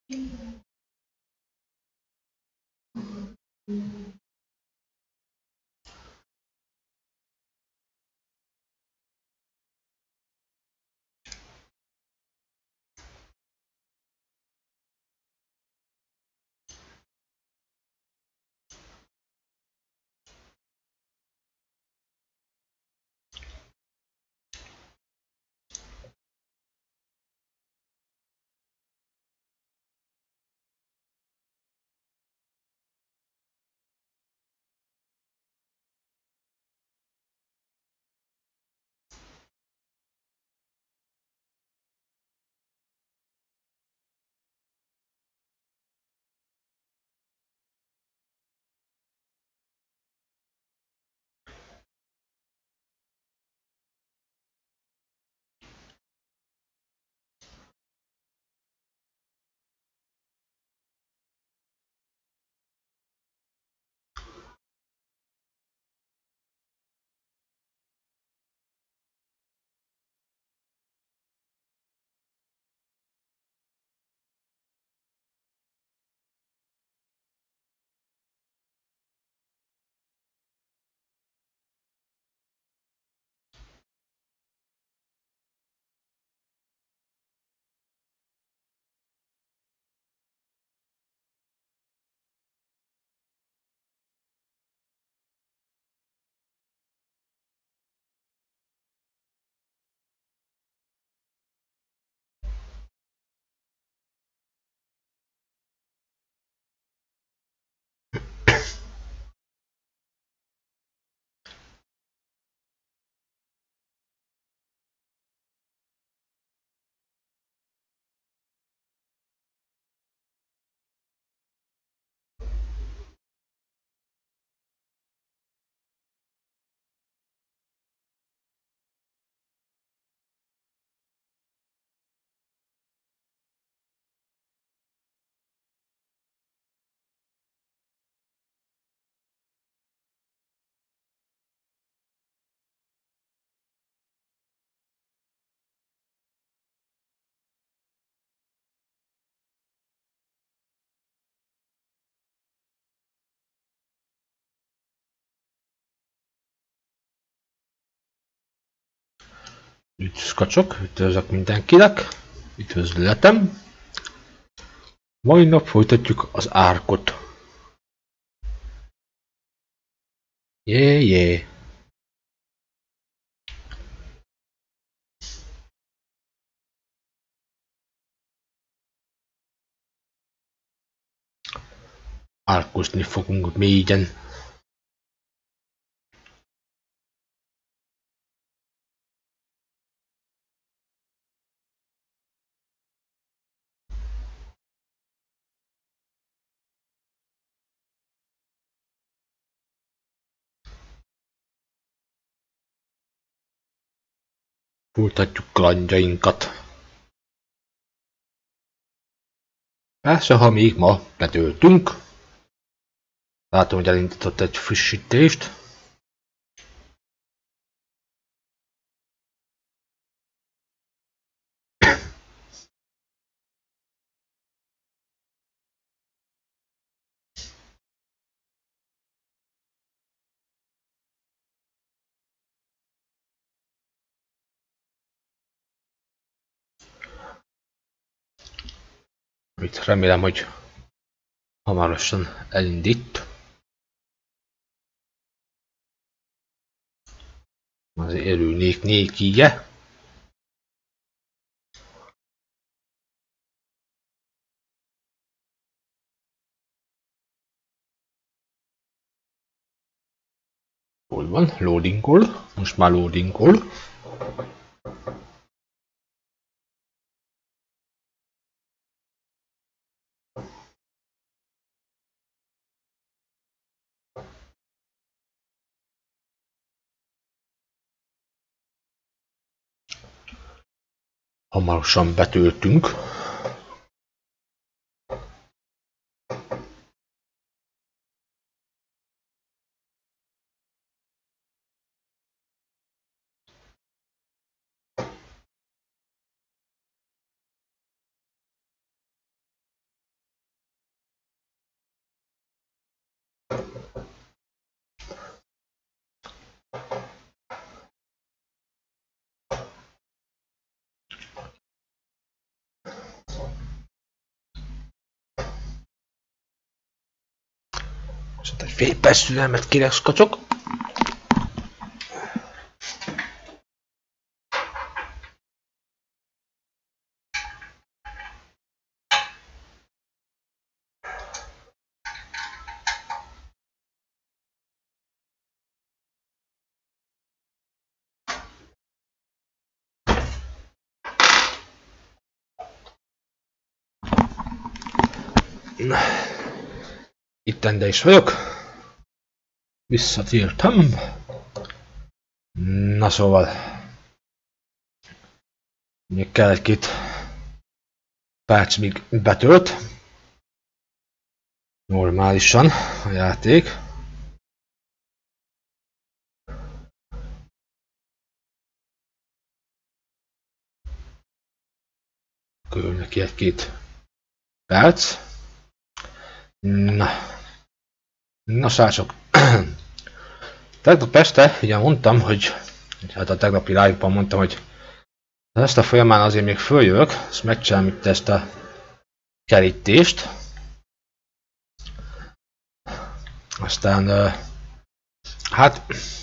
Üdvözkacsok, üdvözlök mindenkinek, üdvözletem. Mai nap folytatjuk az árkot. Jé. Árkozni fogunk mélyen. Folytatjuk kalandjainkat. Persze, ha még ma betöltünk. Látom, hogy elindított egy frissítést. Itt remélem, hogy hamarosan elindít. Azért örülnék nékije. Hol van? Loadingol. Most már loadingol. Hamarosan betöltünk. Egy fél perc türelmet kérek, skacok. Na, ittende is vagyok. Visszatértem. Na szóval. Még kell egy-két perc, míg betölt. Normálisan a játék. Körül neki egy-két perc. Na srácok. Tegnap este ugye mondtam, hogy hát a tegnapi live-ban mondtam, hogy ezt a folyamán azért még följövök, és megcsinálom itt ezt a kerítést. Aztán hát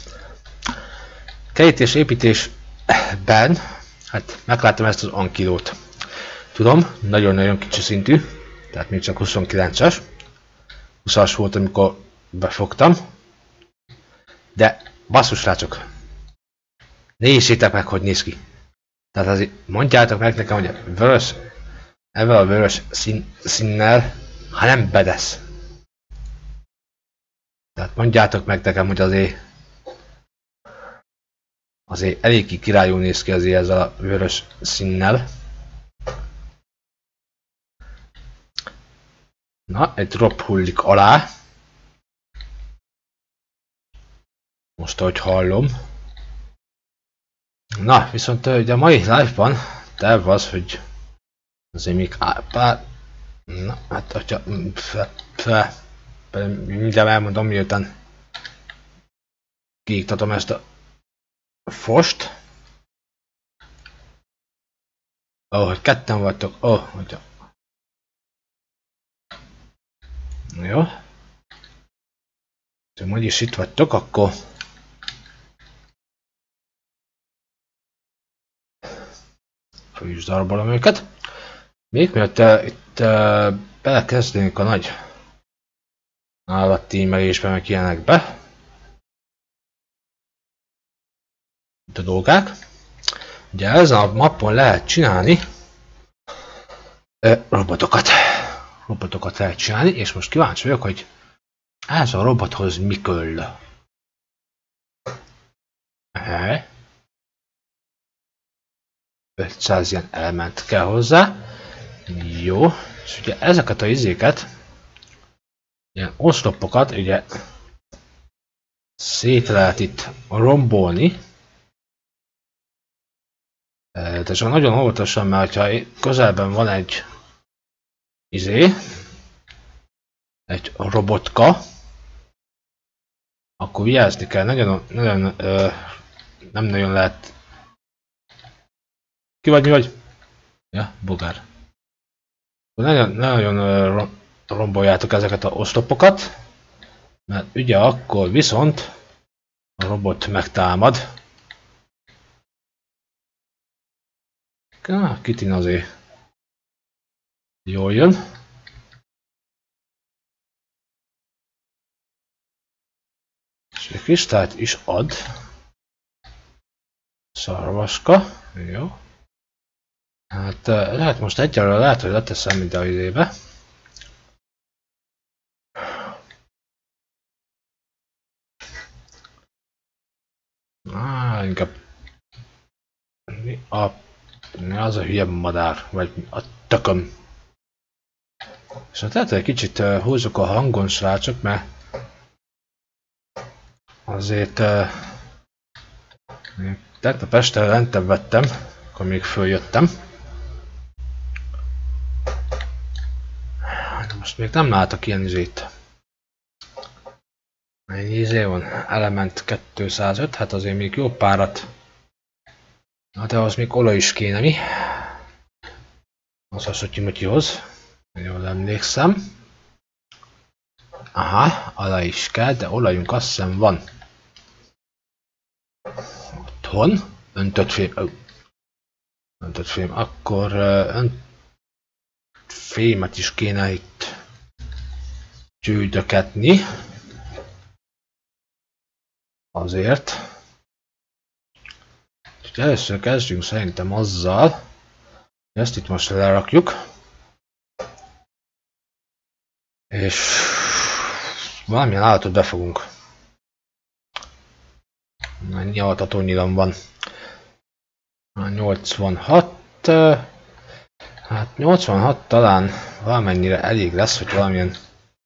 kerítés építésben hát megláttam ezt az ankilót. Tudom, nagyon-nagyon kicsi szintű, tehát még csak 29-es. 20-as volt, amikor befogtam. De basszus srácok, nézzétek meg, hogy néz ki. Tehát azért mondjátok meg nekem, hogy a vörös, ezzel a vörös színnel, ha nem bedesz. Tehát mondjátok meg nekem, hogy azért eléggé királyul néz ki azért ezzel a vörös színnel. Na, egy drop hullik alá. Most ahogy hallom. Na, viszont ugye a mai live-ban terv az, hogy azért még pár... Na, hát hogyha... mindjárt elmondom, miután kiiktatom ezt a fost. Hogy ketten vagytok. Hogyha... Jó. Ha is itt vagytok, akkor... Föl is darabolom őket. Még mielőtt itt belekezdenénk a nagy állattímelésbe, meg ilyenekbe. Itt a dolgák. Ugye ezen a mappon lehet csinálni robotokat. Robotokat lehet csinálni, és most kíváncsi vagyok, hogy ez a robothoz mi kell. 500 ilyen element kell hozzá. Jó, és ugye ezeket a izéket, ilyen oszlopokat, ugye szét lehet itt rombolni. De csak nagyon óvatosan, mert ha közelben van egy egy robotka, akkor vigyázni kell, nem nagyon lehet. Ki vagy, mi vagy? Ja, bogár. Nagyon romboljátok ezeket a oszlopokat, mert ugye akkor viszont a robot megtámad. Kitin azért jól jön. És egy kristályt is ad. Szarvaska. Jó. Hát lehet most egyelőre lehet, hogy leteszem ide a izébe. Inkább mi az a hülye madár, vagy a tököm. És hát lehet, hogy egy kicsit húzzuk a hangon, srácok, mert azért tegnap este lentebb vettem, akkor még följöttem. De most még nem látok ilyen izét. Mennyi izé van? Element 205, hát azért még jó párat. Na de az még olaj is kéne, mi? Az a Szotyi-Motyihoz. Jól emlékszem. Aha, alá is kell, de olajunk azt hiszem van. Otthon. Öntött fém. Öntött fém. Akkor fémet is kéne itt gyűjtögetni. Azért. Úgyhogy először kezdjünk szerintem azzal, hogy ezt itt most lerakjuk. És valamilyen állatot befogunk. Mennyi altatónyilam van? 86. Hát 86 talán valamennyire elég lesz, hogy valamilyen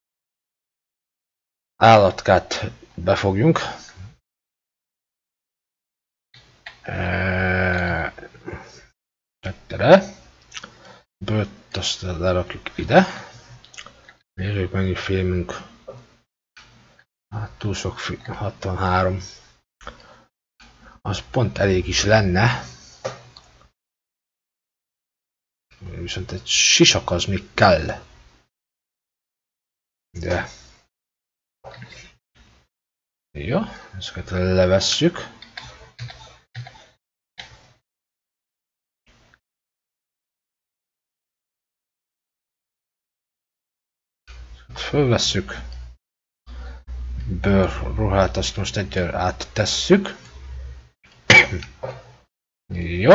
állatkát befogjunk. Tettere. Bőt azt lerakjuk ide. Nézzük mennyi filmünk. Hát túl sok film, 63. Az pont elég is lenne. Viszont egy sisak az még kell. De. Jó, ezeket levesszük. Fölvesszük. Bőrruhát azt most egyre áttesszük. Jó.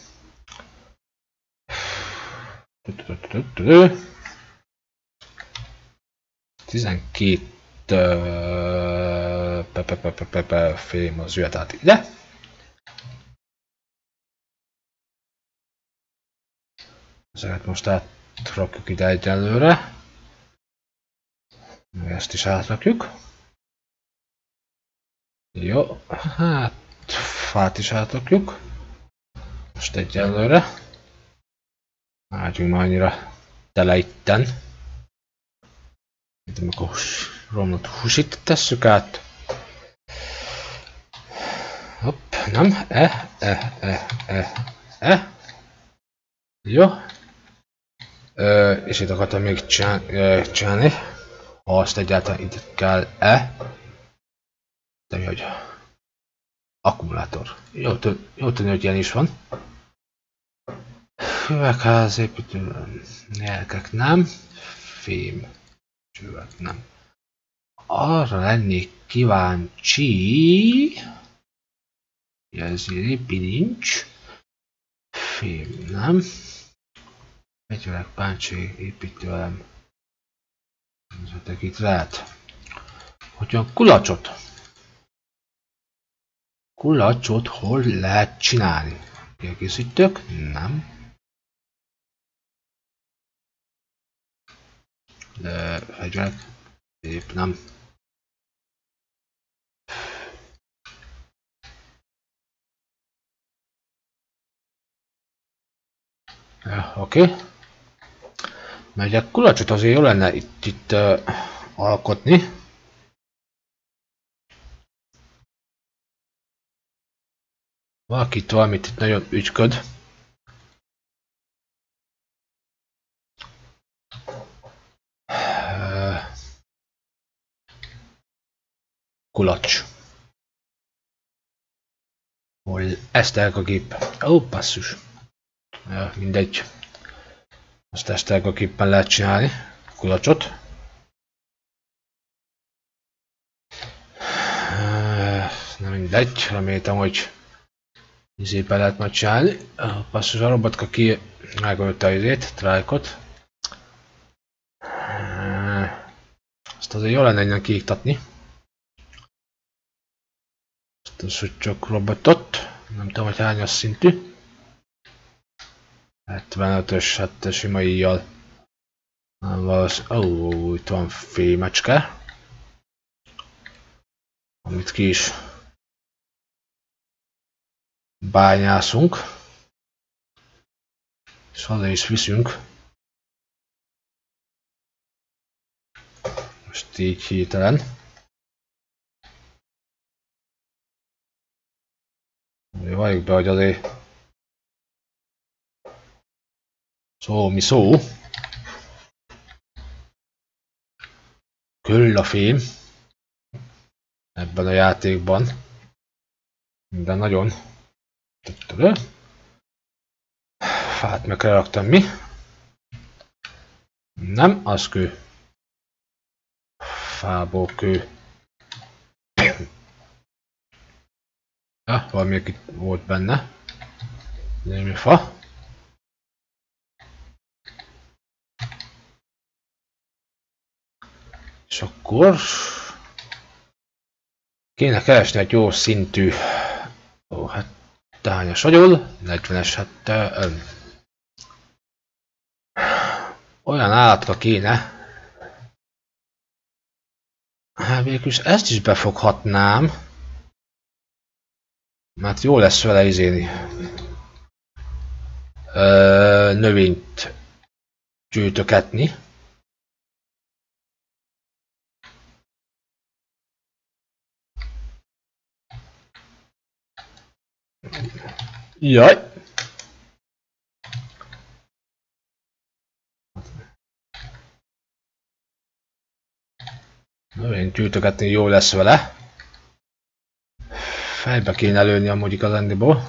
12 fém az jöhet át ide. Ezeket most átrakjuk ide egyelőre. Ezt is átrakjuk. Jó, hát fát is átrakjuk. Most egyelőre. Látjunk már annyira tele itten. Itt amikor romlott húsit tesszük át. Hopp, nem, Jó. És itt akartam még csinálni. Ha azt egyáltalán itt kell-e. De mi, hogy akkumulátor. Jó tudni, hogy ilyen is van. Üvegház, építő, nyelkek nem. Fém. Csövek nem. Arra lennék kíváncsi. Jelzőre bilincs. Fém nem. Egyöreg páncsi építőelem. Ezek itt lehet. Hogyha kulacsot. Kulacsot hol lehet csinálni? Kiegészítők? Nem. De fegyverek? Épp nem. Ja, oké. Mert ugye kulacsot azért jó lenne itt alkotni. Valakit valamit itt nagyon ügyköd. Kulacs. Hol ezt a gép. Ó, basszus. Ja, mindegy. Azt ezt a gépen lehet csinálni. Kulacsot. Nem mindegy. Reméltem, hogy izépen lehet majd csinálni. Basszus, a robotka ki megölte az izét, trájkot. Azt azért jól lenne innen kiiktatni. Az, hogy csak robotot. Nem tudom, hogy hányas szintű. 75-ös, hát sima íjjal. Nem valószínű. Ó, itt van fémecske. Amit ki is bányászunk. És haza is viszünk. Most így hirtelen. Valljuk be, hogy azért szó mi szó. köll a fém ebben a játékban. De nagyon. Fát meg raktam mi? Nem, az kő. Fából kő. Ja, valami itt volt benne. Némi fa. És akkor kéne keresni egy jó szintű. Ó, hát hányas vagyol? 40-es, hát olyan állatra kéne. Hát végülis ezt is befoghatnám. Mert jó lesz vele izéni. Növényt gyűjtögetni. Jaj! Növényt gyűjtögetni jó lesz vele. Fejbe kéne lőni amúgy igazándiból.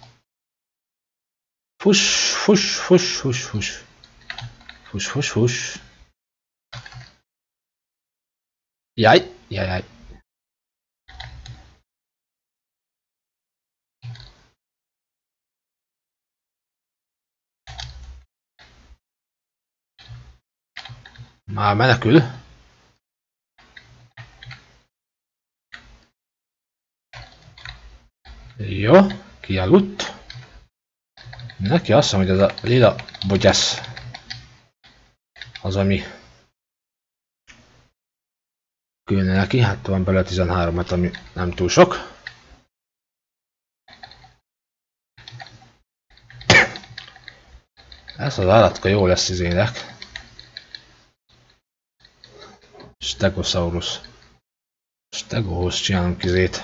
Fuss, fuss, fuss, fuss, fuss. Fuss, fuss, fuss. Jaj, jaj, jaj. Már menekül. Jó, kialudt. Neki azt mondom, hogy ez a lila bogyász az, ami külne neki. Hát van belőle 13-at, ami nem túl sok. Ez az állatka jó lesz izének. Stegosaurus. Stegóhoz csinálunk izét.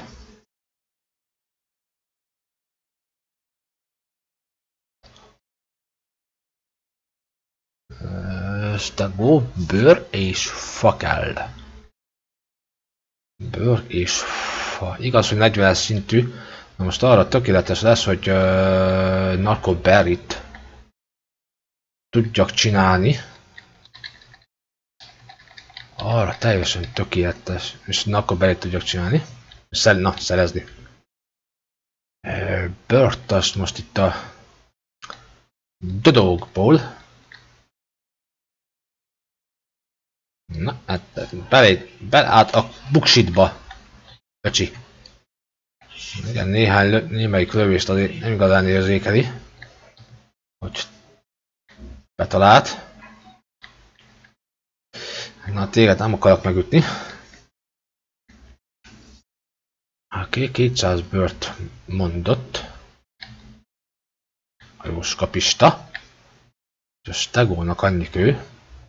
Stego, bőr és fa kell. Bőr és fa. Igaz, hogy 40 szintű. Na most arra tökéletes lesz, hogy narkoberryt tudjak csinálni. Arra teljesen tökéletes. És narkoberryt tudjak csinálni. Szerezni. Bőrt azt most itt a dodogból. Na, hát át a buksitba, öcsi. Igen, némelyik lövést azért nem igazán érzékeli, hogy betalált. Na, téged nem akarok megütni. Oké, 200 bőrt mondott. A jó skapista. És a stegónak annyi kő.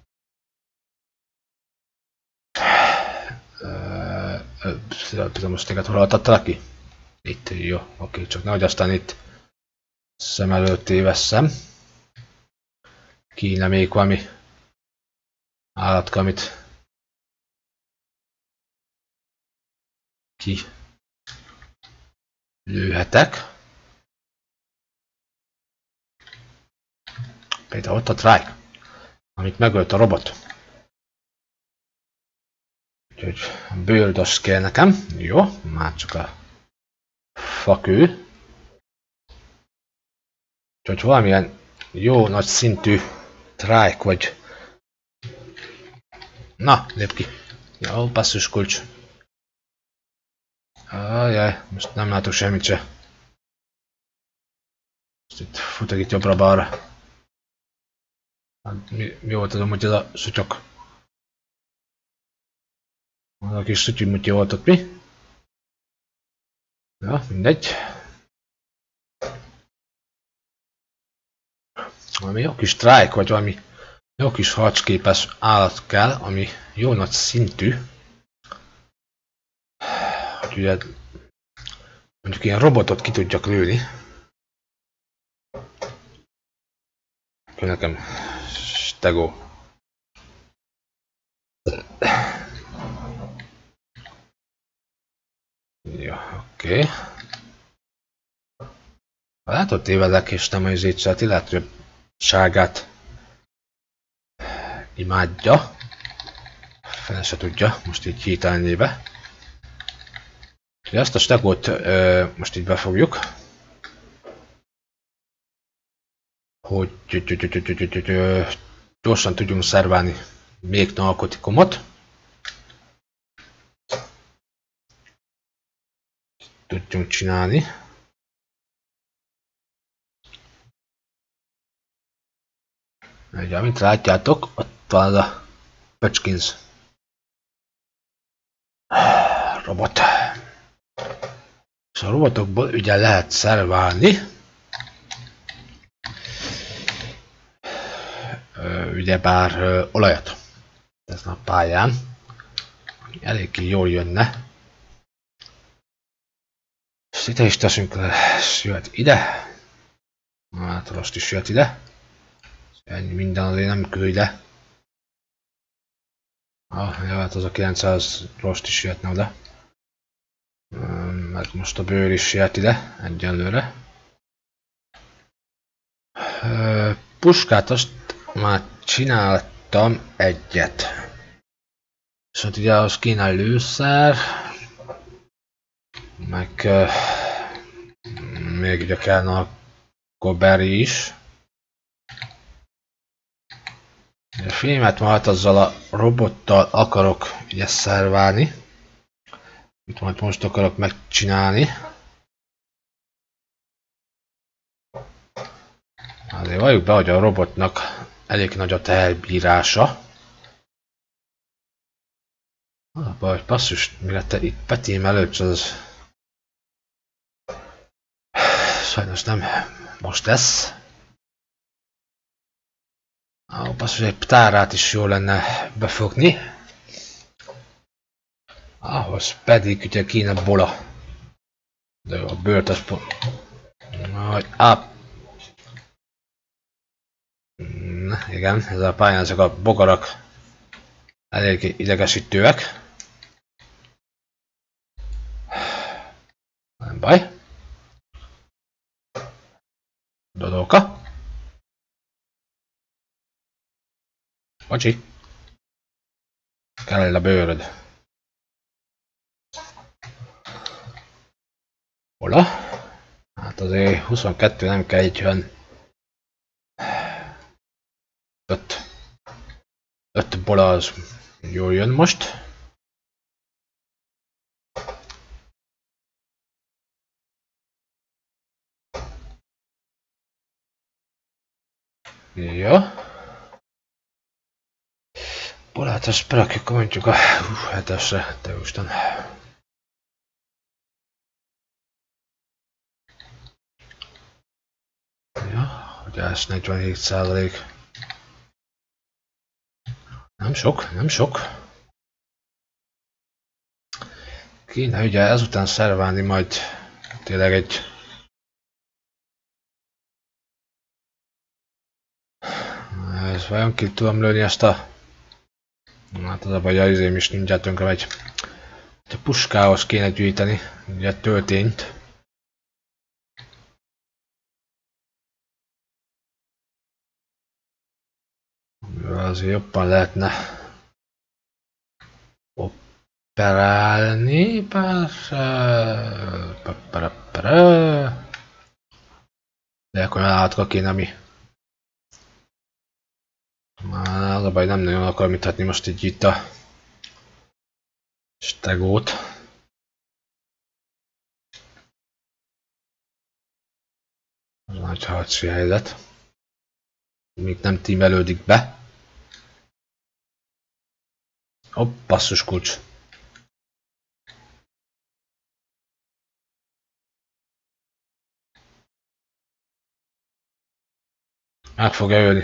Most téged hol adtattalak ki? Itt, jó, oké, csak nehogy aztán itt szem előtt tévesszem. Kéne még valami állatka, amit ki lőhetek. Például ott a Trike, amit megölt a robot. Úgyhogy bőrdas kell nekem. Jó, már csak a fakő. Úgyhogy valamilyen jó nagy szintű Trike vagy. Na, lép ki. Jó, passzus kulcs. Ajaj, most nem látok semmit se. Most itt futok itt jobbra-balra. Hát, mi volt az amúgy ez a sutyok? Az a kis szütyű-mutyi volt ott mi? Ja, mindegy. Valami jó kis Trike vagy valami jó kis harcképes állat kell, ami jó nagy szintű. Hogy ugye mondjuk ilyen robotot ki tudjak lőni. Akkor nekem Stego. Ja, oké. Látod, tévedek, és nem a izétselt, illetve hogy sárgát imádja. Fene se tudja, most így hirtelenjébe. Ezt a stegót most így befogjuk. Hogy gyorsan tudjunk szerválni még narkotikumot. Tudjunk csinálni. Ugye, amit látjátok, ott van az a Pöcskins robot. És a robotokból ugye lehet szerválni. Ugyebár olajat. Ez a pályán. Eléggé jól jönne. És ide is teszünk le, jöhet ide. Hát rost is jöhet ide. Ennyi minden azért nem küld ide. Hát az a 900 rost is jöhetne oda. Meg most a bőr is jöhet ide egyelőre. Puskát azt már csináltam egyet. És hát ugye az kéne lőszer. Meg még ugye kellene a koberi is. A filmet majd azzal a robottal akarok ugye szerválni. Itt majd most akarok megcsinálni. Azért valljuk be, hogy a robotnak elég nagy a teherbírása. A baj, basszus, mire te itt Petém előtt, az sajnos nem most lesz. Basszus, egy ptárát is jó lenne befogni. Ahhoz pedig ugye kéne bola. De jó, a bőrt az pont... Igen, ez a pályán ezek a bogarak elég idegesítőek. Nem baj. Dodóka. Bocsi. Kell a bőröd. Bola. Hát azért 22 nem kell így jön. 5 bola az jól jön most. Jó. Bolát azt berakjuk mondjuk a 7-esre, te Isten. Ja, hogy ez 47%. Nem sok, nem sok. Kéne ugye ezután szerválni majd tényleg egy... Ez vajon ki tudom lőni ezt a... Hát az a baj, hogy izém is mindjárt tönkre megy. A puskához kéne gyűjteni, ugye töltényt. Azért jobban lehetne operálni, de akkor állatka kéne mi. Az a baj, nem nagyon akarom mutatni most így itt a stegót. Az nagy harci helyzet. Még nem tímelődik be. Hopp, basszus kulcs. Meg fogja ölni.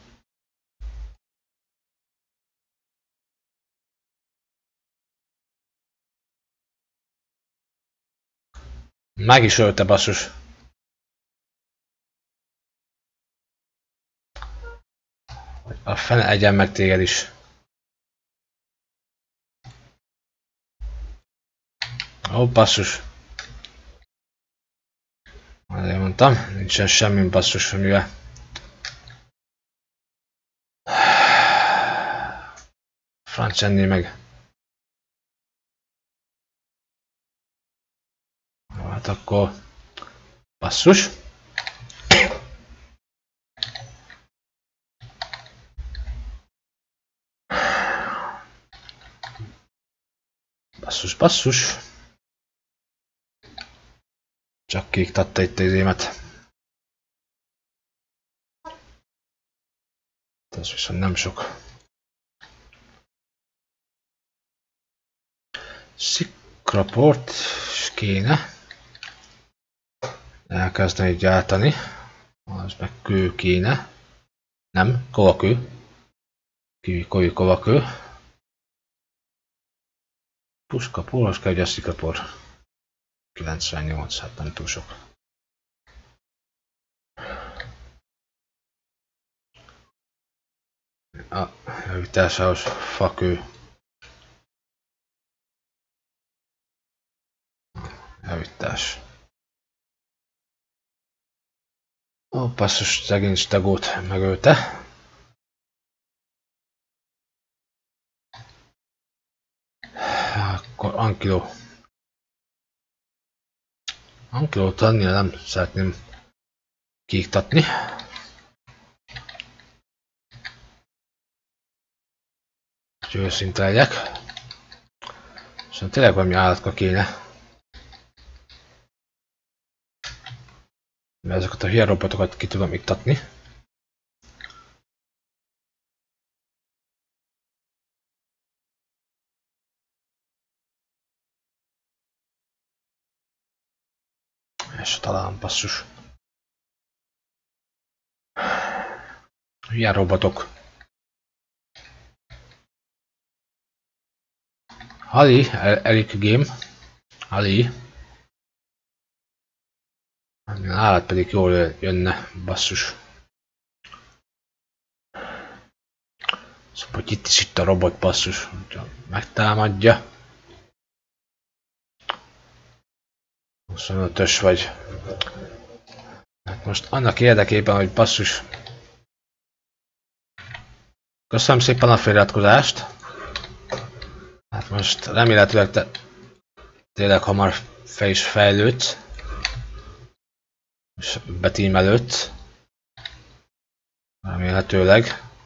Meg is ölte, basszus. A fene egyen meg téged is. Ó, basszus. Azért mondtam, nincsen semmi basszus, amivel. Franc enné meg. Hát akkor basszus. Basszus, basszus. Csak kiiktatta itt az émet. Ez viszont nem sok. Szikraport is kéne elkezdeni gyártani. Az meg kő kéne. Nem, kovakő. Kovakő. Puska, póloska, ugye a szikrapor. 98, hát nem túl sok. A javításához fakő. Javítás. Ó, basszus, szegény stagót megölte. Akkor ankiló. Ankilót annyira nem szeretném kiiktatni. Hogy őszinte legyek. Szóval tényleg valami állatka kéne. Mert ezeket a hülye robotokat ki tudom iktatni. És talán basszus. Hülye robotok. Ali, Eric Game. Ali. Állat pedig jól jönne, basszus. Szóval, hogy itt is itt a robot, basszus. Megtámadja. 25-ös vagy. Hát most annak érdekében, hogy basszus. Köszönöm szépen a feliratkozást. Hát most remélhetőleg te tényleg hamar fel is fejlődsz. És betímelődsz. Remélhetőleg.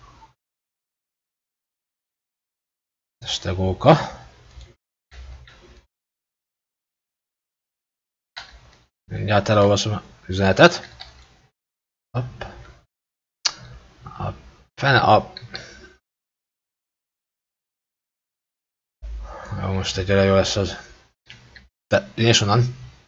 Testegóka. Mindjárt elolvasom az üzenetet. Hopp. A fene a... Jó, most egyre jó lesz az. De és onnan.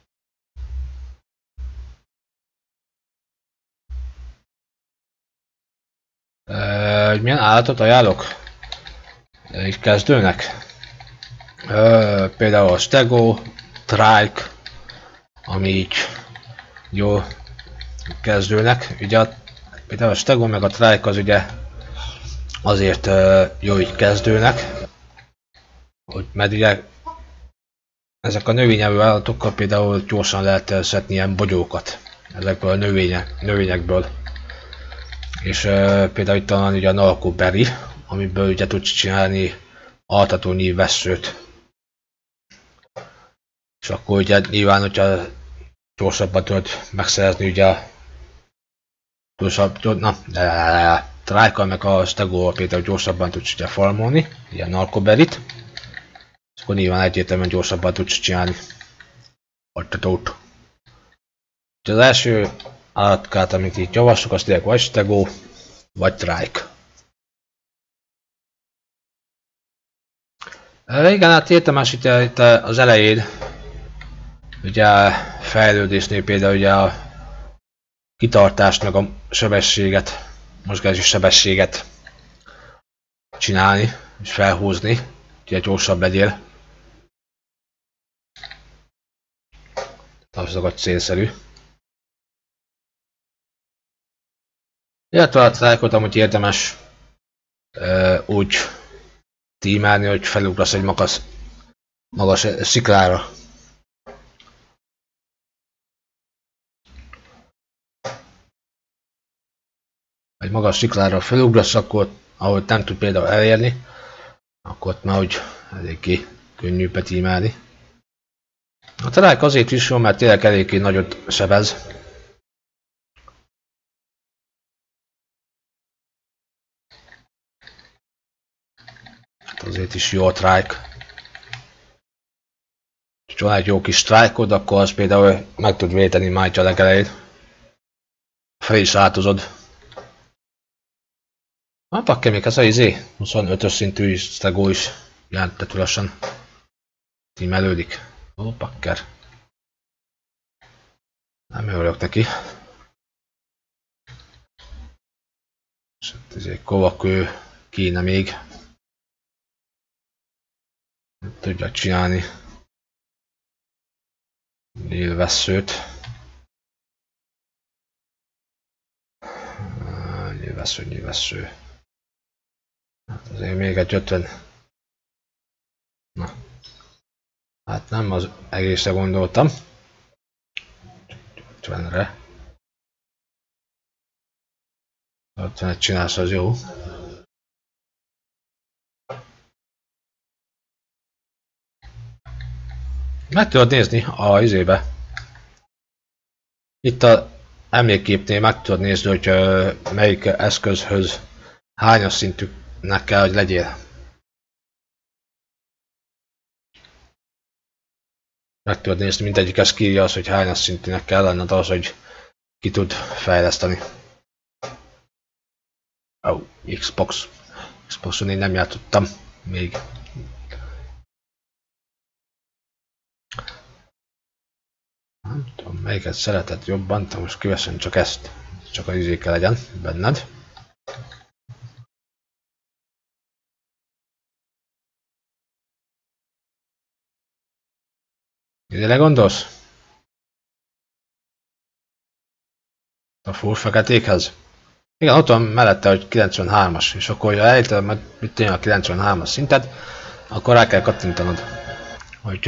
Milyen állatot ajánlok? Így kezdőnek. Például a Stego, Trike, ami így jó kezdőnek. Ugye például a Stego meg a Trike az ugye azért jó így kezdőnek. Mert ugye ezek a növényevő állatokkal például gyorsan lehet szedni ilyen bogyókat ezekből a növényekből. És például itt van ugye a Narcoberry, amiből ugye tudsz csinálni altatónyi vesszőt. És akkor ugye nyilván, hogyha gyorsabban tudod megszerezni ugye a Trike-kal meg a Stegóval például gyorsabban tudsz ugye farmolni, ilyen Narcoberryt. És akkor nyilván egyértelműen gyorsabban tudsz csinálni altatót. Az első állatkát, amit itt javaslok, az tényleg vagy Stego, vagy Trike. Igen, hát értemes itt az elején, ugye fejlődésnél például ugye a kitartást, meg a sebességet, mozgási sebességet csinálni, és felhúzni, ugye gyorsabb legyél. Azokat célszerű. Illetve a Trike-ot amúgy érdemes úgy tímelni, hogy felugrasz egy magas sziklára. egy magas sziklára felugrasz, akkor ahogy nem tud például elérni, akkor ott már úgy eléggé könnyű betímelni. A trike azért is jó, mert tényleg eléggé nagyot sebez. Hát azért is jó a trike. Ha van egy jó kis strike-od, akkor az például meg tud védeni már a legelején. Fel is átozod. A pakkemék ez a 25-ös szintű Stego is jelentetőlesen tímelődik. Ó, pakker. Nem örülök neki. És hát ezért kovakő kéne még. Tudja csinálni. Nyílvesszőt. Nyílvessző. Hát azért még egy 50. Na. Hát nem az egészre gondoltam. 50-re. 50-et csinálsz, az jó. Meg tudod nézni a izébe. Itt a emlékképnél meg tudod nézni, hogy melyik eszközhöz hányas szintűnek kell, hogy legyél. Meg tudod nézni, mindegyik ezt írja az, hogy hányas szintűnek kell lenned az, hogy ki tud fejleszteni. Oh, Xboxon én nem játszottam még. Nem tudom, melyiket szereted jobban, de most kiveszem csak ezt. Csak az izéke legyen benned. Idére gondolsz? A full feketékhez? Igen, ott van mellette, hogy 93-as, és akkor, ha elejted, mit tényleg a 93-as szintet, akkor rá kell kattintanod, hogy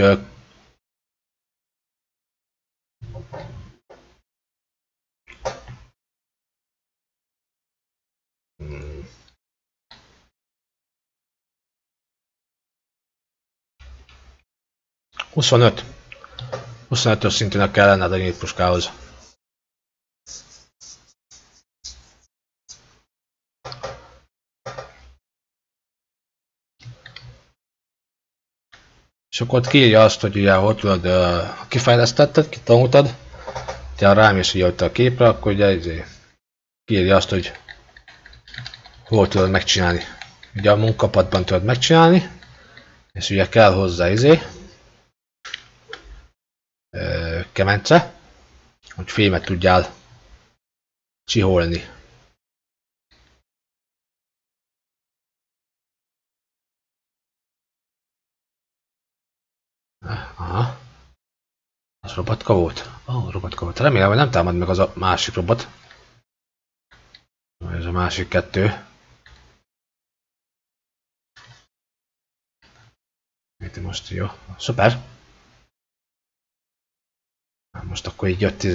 25-ös szintűnek kell lenned a nyílpuskához. És akkor ott kiírja azt, hogy ugye hol tudod, kifejlesztetted, kitanultad, ha rámész ugye ott a képre, akkor ugye kiírja azt, hogy hol tudod megcsinálni. Ugye a munkapadban tudod megcsinálni, és ugye kell hozzá kemence, hogy fémet tudjál csiholni. Aha. Az robotka volt? Ó, robotka volt. Remélem, hogy nem támad meg az a másik robot. Ez a másik kettő. Itt most jó. Szuper. Most akkor így jött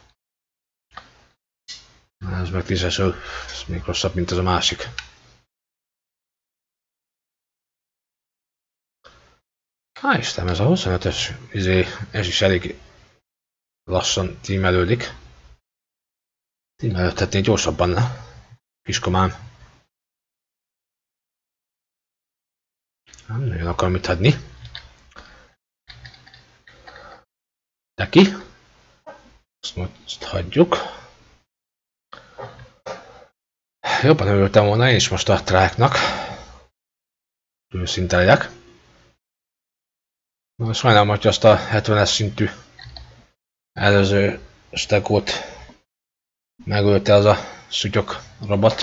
Ez meg 10-es, ez még rosszabb, mint ez a másik. Há, Istenem, ez a 25-ös ez is elég lassan tímelődik. Tímelődhetnél gyorsabban, ne? Kiskomám. Nem nagyon akar mit adni. Neki. Azt most hagyjuk. Jobban örültem volna én is most a tráknak. Őszinte legyek. Sajnálom, hogy azt a 70-es szintű előző Stegót megölte az a szütyök robot.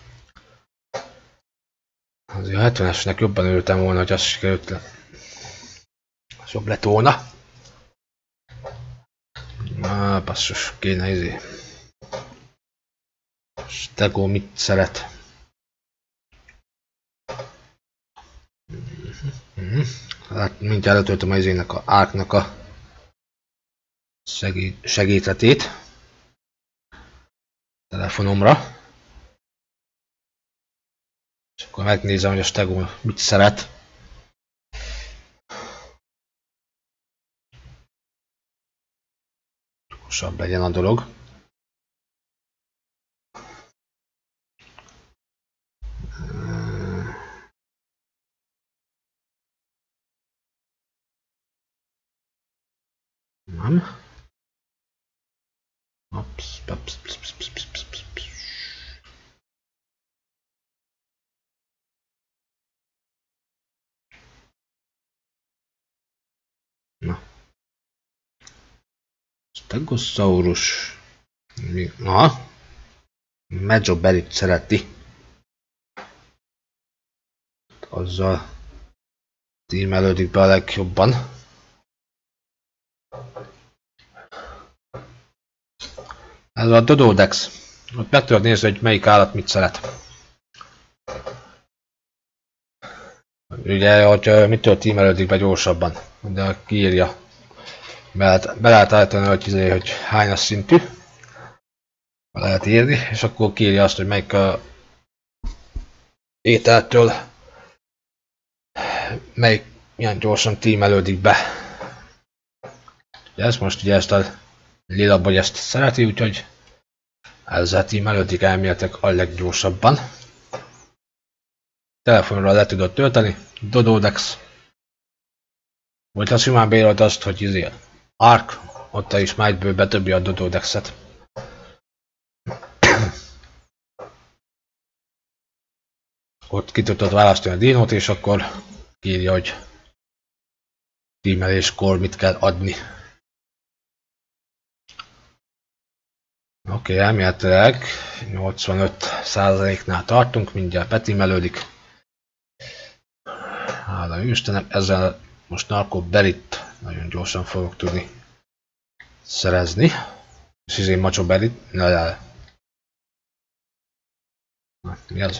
Azért a 70-esnek jobban örültem volna, hogy azt sikerült le. Az jobb lett volna. Na, basszus, kéne Stego mit szeret? Hát mindjárt letöltöm az a Arknak a segítletét telefonomra. És akkor megnézem, hogy a Stego mit szeret. Gyorsabb legyen a dolog. Nem. Ups, ups, ups, ups, ups, ups, ups, ups. Na. Stegosaurus. Aha. Mejoberryt szereti. Azzal tímelődik be a legjobban. Ez a Dododex. Ott meg tudod nézni, hogy melyik állat mit szeret. Ugye, hogy mitől tímelődik be gyorsabban. De kiírja. Be lehet állítani, hogy hányas szintű. Lehet írni, és akkor kiírja azt, hogy melyik ételtől melyik milyen gyorsan tímelődik be. Ugye ezt a lila vagy ezt szereti, úgyhogy ezzel tímelődik elméletek a leggyorsabban. Telefonra le tudod tölteni, Dododex. Vagy ha simán beírod azt, hogy Ark, ott is már egyből betöbbi a Dododexet. Ott ki tudod választani a dinót, és akkor írja, hogy tímeléskor mit kell adni. Oké, elméletileg 85%-nál tartunk, mindjárt betímelődik. Hála Istennek, ezzel most narkoberit nagyon gyorsan fogok tudni szerezni. És macsoberit, na, mi az?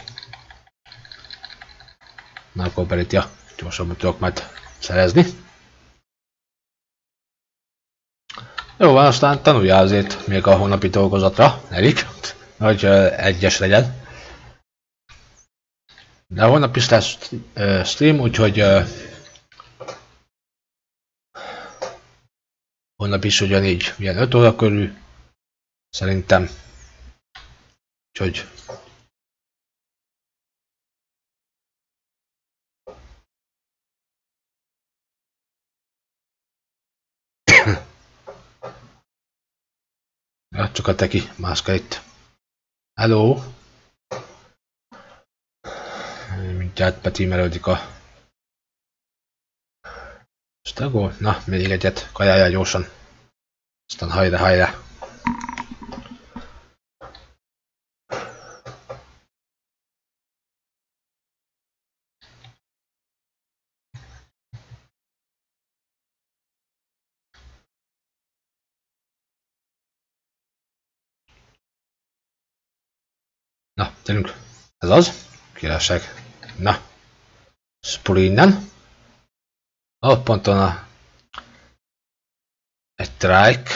Narkoberit, ja, gyorsabban tudok majd szerezni. Jó van, aztán tanuljál azért még a holnapi dolgozatra, elég, hogy egyes legyen. De holnap is lesz stream, úgyhogy holnap is ugyanígy, ilyen 5 óra körül, szerintem. Úgyhogy ja, csak a teki mászka itt. Hello! Mindjárt betímelődik a Stego. Na, még egyet, kajáljál gyorsan. Aztán hajrá! Na, gyerünk! Ez az? Királyság. Na, spur innen. Ott ponton egy trike.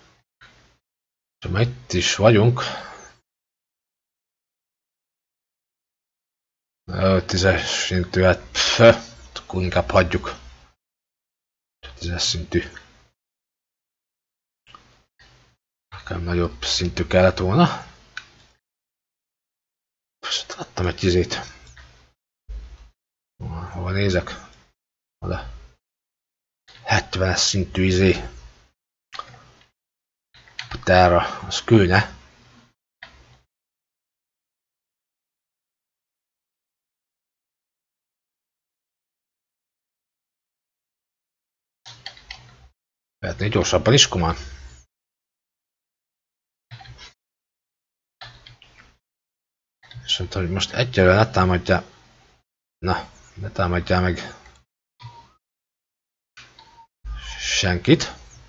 Csak itt is vagyunk. 10-es szintű, hát akkor inkább hagyjuk. 10-es szintű. Nekem nagyobb szintű kellett volna. Most adtam egy izét. Hova nézek? Oda. 70-es szintű izé. Terra, az kőne. Lehetné gyorsabban is, komán. És mondta, hogy most egyelőre ne támadja. Na, ne támadjál meg senkit.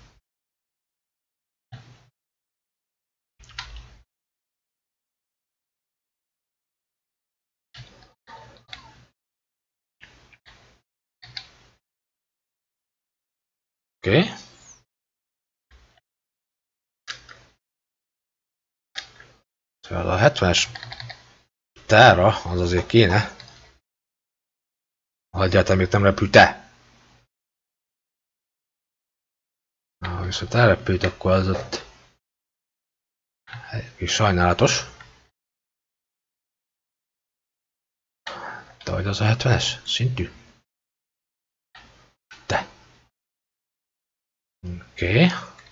Oké. Szóval a 70-es Terra, az azért kéne. egyáltalán még nem repült-e. Ha viszont elrepült, akkor az ott kis sajnálatos. De hogy az a 70-es szintű? De. Oké.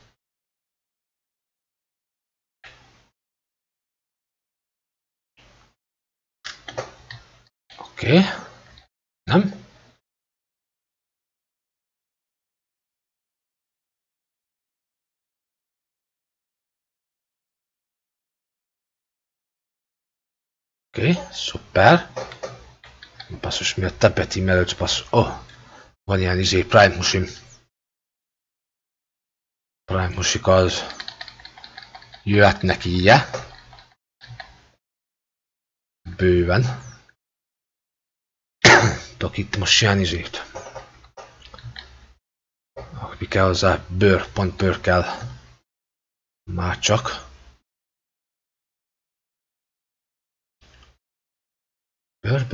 Oké. Nem? Oké, szuper. Basszus, mi a tepetim előtt, basszus. Oh, van ilyen Prime musim. Prime musik az jöhetnek így. Bőven. Tudok itt most ilyen mi kell hozzá? Bőr, pont bőr kell. Már csak. Bőr.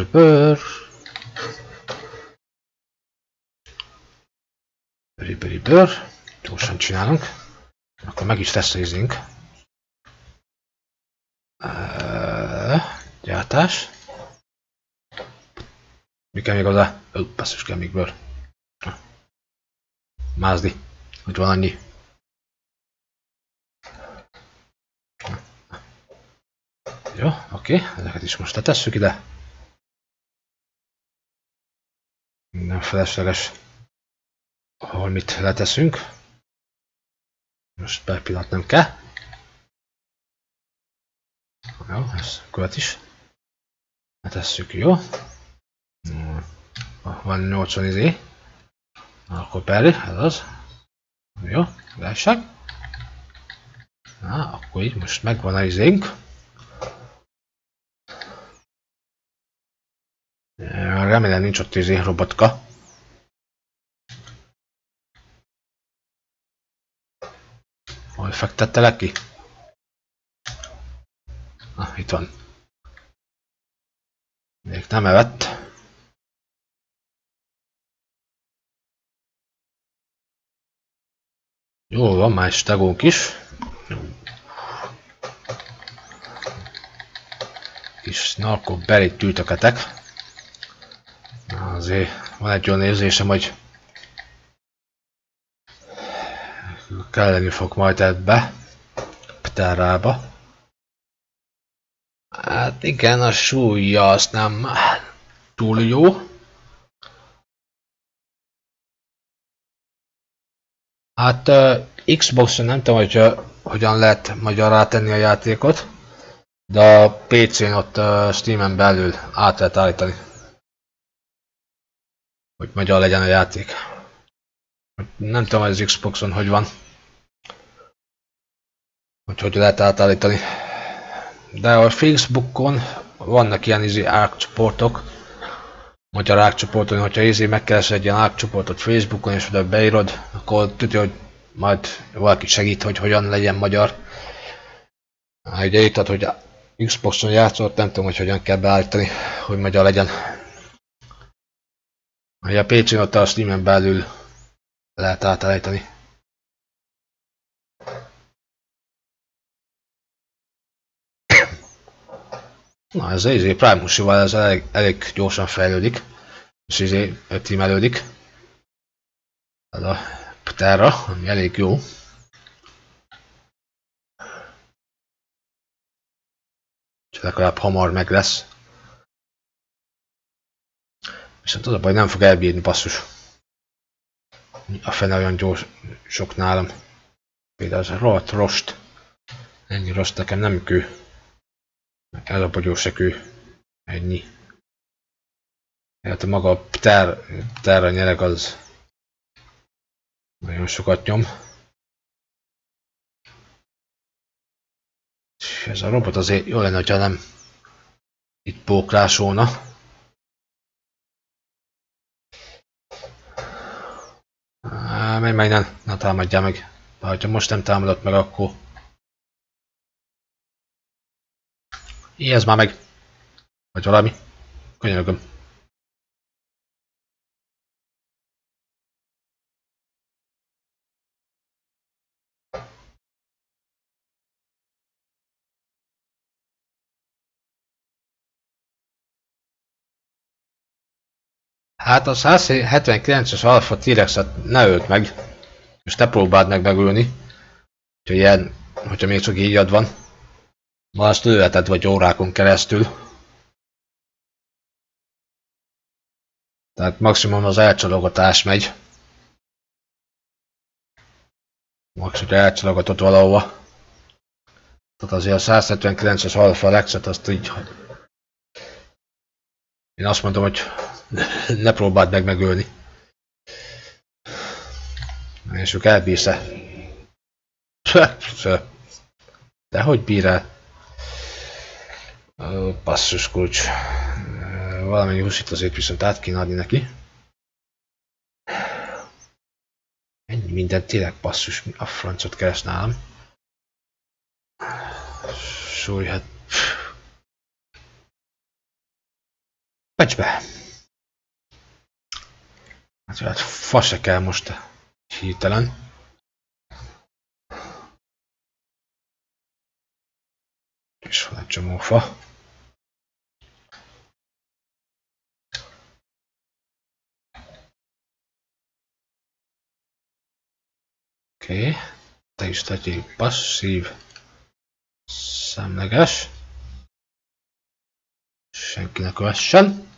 Bőr. Gyorsan csinálunk. Akkor meg is lesz a izénk. Gyártás. Mi kell még hozzá? Basszus, kell még bőr. Mázdi. Hogy van annyi. Jó, oké. Ezeket is most letesszük ide. Nem felesleges, ahol mit leteszünk. Most per pillanat nem kell. Jó, ez követ is. Letesszük, jó. Van 80 izé. Akkor perri, ez az. Jó, válság. Na, akkor így most megvan a izénk. Remélem nincs ott izé robotka. Hol fektettelek ki? Ah, itt van. Még nem evett. Jó van, más tagunk is. Kis narkó belit gyűjtöketek. Azért van egy olyan érzésem, hogy kelleni fog majd ebbe, Pterába. Hát igen, a súlya az nem túl jó. Hát Xboxon nem tudom, hogy hogyan lehet magyar rátenni a játékot, de a PC-n ott Steamen belül át lehet állítani, hogy magyar legyen a játék. Nem tudom, hogy az Xboxon hogy van, hogy lehet átállítani. De a Facebookon vannak ilyen árcsoportok, magyar árcsoporton, hogyha megkeresed egy ilyen árcsoportot Facebookon és oda beírod, akkor tudja, hogy majd valaki segít, hogy hogyan legyen magyar. Ha ugye írtad, hogy Xboxon játszott, nem tudom, hogy hogyan kell beállítani, hogy magyar legyen. Ugye a PC-n ott a Steamen belül lehet átállítani. Na, ez az Prime Musival ez elég gyorsan fejlődik, és optimálódik. Ez a Ptera, ami elég jó. Csak legalább hamar meg lesz. Viszont az a baj, nem fog elbírni, basszus. A fene olyan gyors, sok nálam. Például az a rohadt rost. Ennyi rost nekem nem kő. Ez a bogyó se kő. Ennyi. Hát maga a Ptera nyereg az nagyon sokat nyom. És ez a robot azért jó lenne, hogyha nem itt póklásolna. Menj innen, ne támadjál meg. Ha most nem támadott meg, akkor... Ijeszd már meg! Vagy valami. Könyörgöm. Hát a 179-es Alpha T-Rexet ne ölt meg. És te próbáld meg megölni. Úgyhogy ilyen, hogyha még csak ígyad van. Ma azt lőheted vagy órákon keresztül. Tehát maximum az elcsalogatás megy. Max, hogy elcsalogatott valahova. Tehát azért a 179-es Alpha Rexet azt így... Én azt mondom, hogy ne próbáld meg megölni. És ők elbírsz-e? De hogy bír el? Basszus kulcs. Valamennyi húsit azért viszont át kéne adni neki. Ennyi minden tényleg basszus, a francot keres nálam. Súly, hát... Pecs be! Hát fa se kell most hirtelen. És van egy csomó fa. Oké. Te is tegyél passzív. Szemleges. Senki ne kövessen.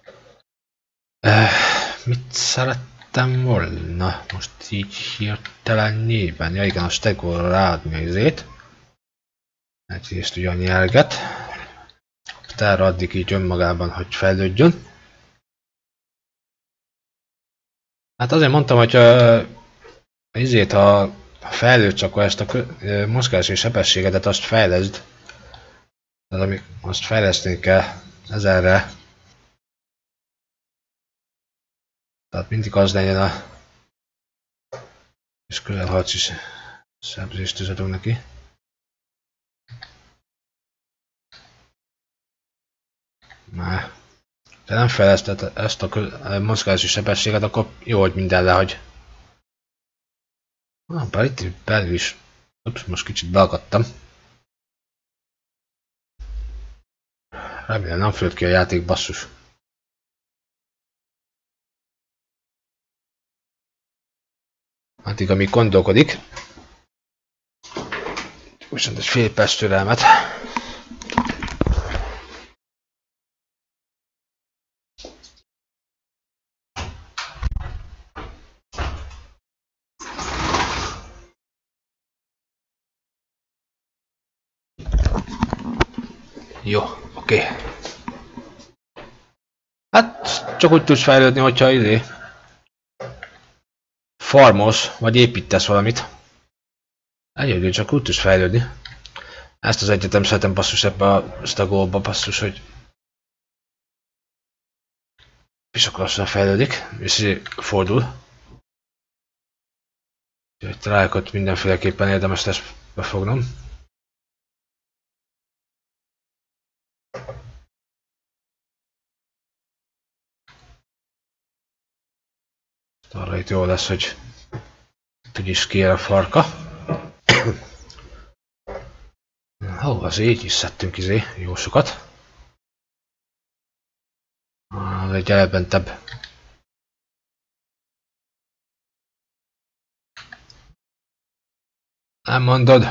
Mit szerettem volna? Most így hirtelenjében. Ja igen, a stegóra ráadni a izét. Egyrészt ugye a nyelget. Terra addig így önmagában, hogy fejlődjön. Hát azért mondtam, hogy izét, ha fejlődsz, akkor ezt a mozgási sebességedet azt fejleszd. Tehát azt fejleszteni kell 1000-re. Tehát mindig az legyen a... És közelharci sebzést tüzetek neki. Már. De nem fejleszted ezt a mozgási sebességet, akkor jó, hogy minden lehagy. Bár itt belül is. Ups, most kicsit beakadtam. Remélem nem fölött ki a játék, basszus. Addig, amíg gondolkodik. Viszont egy fél perc türelmet. Jó, oké. Hát csak úgy tudsz fejlődni, hogyha farmolsz, vagy építesz valamit. Egyébként csak úgy tudsz fejlődni. Ezt az egyetem szeretem basszus ebbe a stagolba basszus, hogy pisok lassan fejlődik, és fordul. Úgyhogy trájkot mindenféleképpen érdemes lesz befognom. Arra itt jó lesz, hogy úgyis kiér a farka. Az így is szedtünk jó sokat. Egy elbentebb. Nem mondod?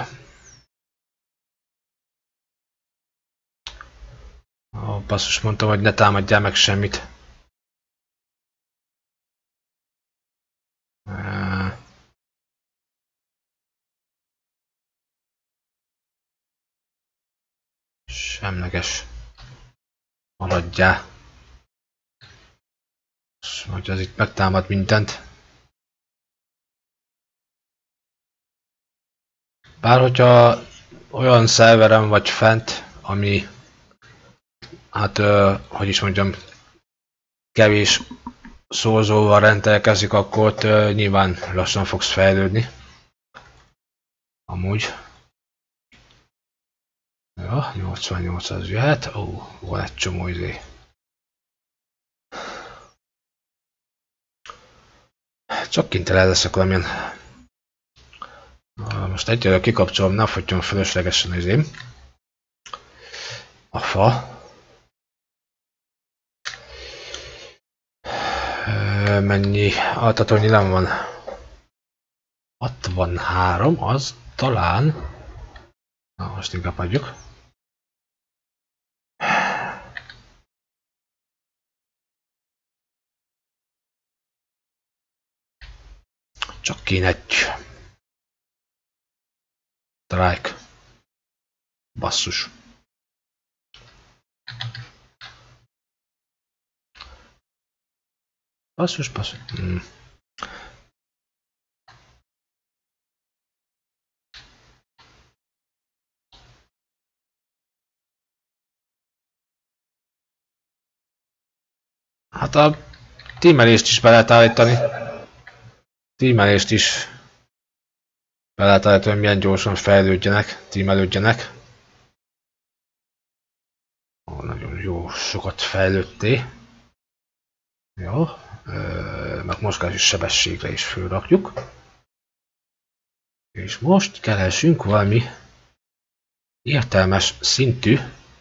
Basszus, mondtam, hogy ne támadjál meg semmit. Semleges. Maradjál. Hogy az itt megtámad mindent. Bár hogyha olyan szerveren vagy fent, ami hát, hogy is mondjam, kevés szózóval rendelkezik, akkor ott nyilván lassan fogsz fejlődni. Amúgy. Ja, 88 az jöhet. Van egy csomó izé. Csak kénytelen leszek valamilyen. Most egyelőre kikapcsolom, ne fogyjon fölöslegesen izém. A fa. Mennyi altató nyilám van? 63, az talán... Na, most inkább hagyjuk. Csak kéne egy... Strike. Basszus. Basszus. Hát a tímelést is be lehet állítani. Tímelést is be lehet állítani, hogy milyen gyorsan fejlődjenek, tímelődjenek. Nagyon jó, sokat fejlődté. Jó, meg mozgási sebességre is fölrakjuk. És most keresünk valami értelmes szintű.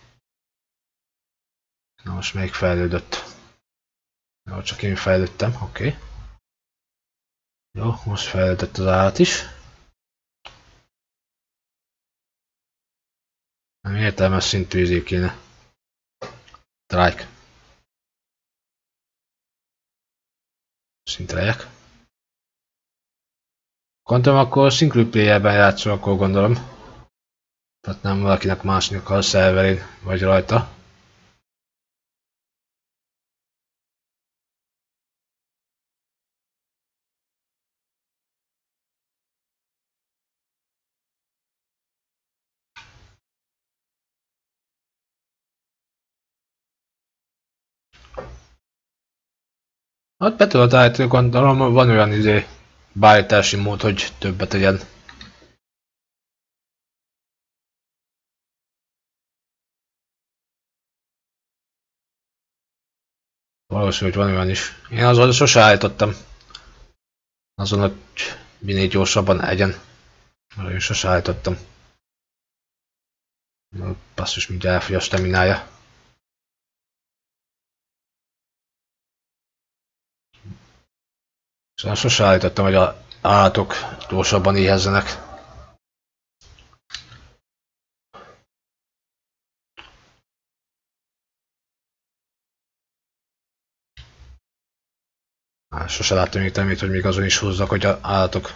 Na most melyik fejlődött? Jó, csak én fejlődtem, oké. Jó, most fejlődött az állat is. Nem értelmes szintű izé kéne. Strike. Szintrejek. Gondolom akkor single playerben játszol, akkor gondolom. Tehát nem valakinek másnak a szerverén vagy rajta. Hát be tudod állítani, gondolom, van olyan beállítási mód, hogy többet tegyen. Valószínű, hogy van olyan is. Én azon sose állítottam. Azon, hogy minél gyorsabban legyen. Én sose állítottam. Basszus, mindjárt elfogy a staminája. Szóval sose állítottam, hogy az állatok gyorsabban éhezzenek. Sose láttam még termét, hogy még azon is húzzak, hogy az állatok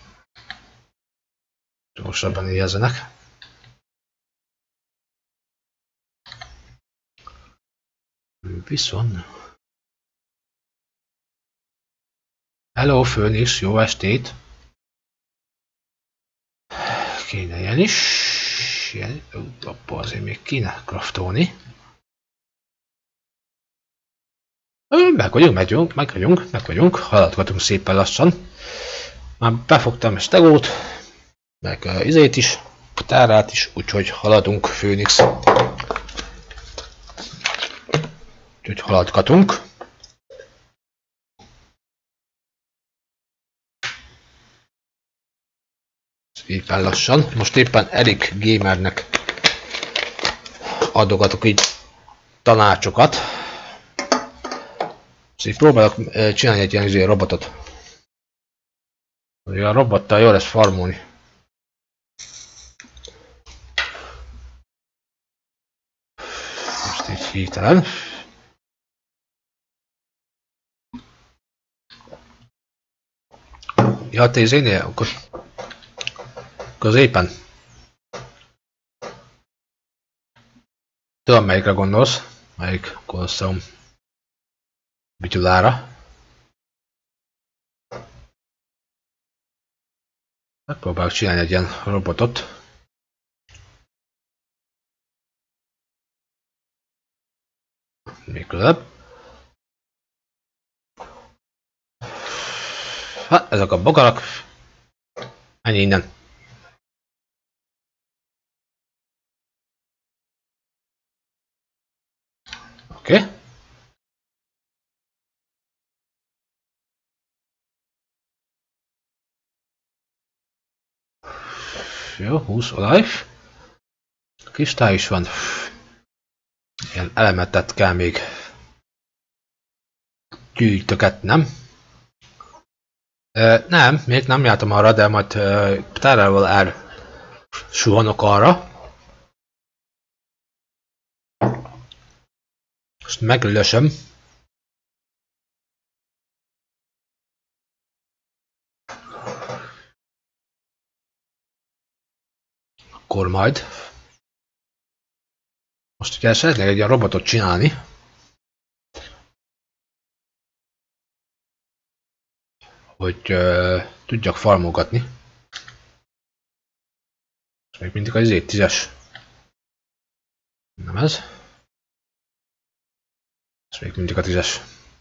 gyorsabban éhezzenek. Viszont... Hello, Phoenix, jó estét! Kéne ilyen is. Abba azért még kéne craftolni. Meg vagyunk, haladgatunk szépen lassan. Már befogtam a stegót, meg izét is, tárát is, úgyhogy haladunk, Phoenix. Úgyhogy haladgatunk. Szépen lassan. Most éppen Erik Gamernek adogatok így tanácsokat. Szóval próbálok csinálni egy ilyen robotot. A robottal jól lesz farmolni. Most így hirtelen. Ja, te izénél, akkor középen. Tudom, melyikre gondolsz. Melyik Colosseum bityudára. Megpróbálok csinálni egy ilyen robotot. Még közelebb. Hát, ezek a bogarak. Menj innen. Oké. Jó, 20 olaj. Kristály is van. Ilyen elemetet kell még gyűjtögetnem. Nem, még nem jártam arra, de majd Ptárával elsuhanok arra. Most meglösöm. Akkor majd. Most ugye szeretnék egy ilyen robotot csinálni. Hogy tudjak farmogatni. És még mindig az 10-es. Nem ez. És még mindig a 10-es.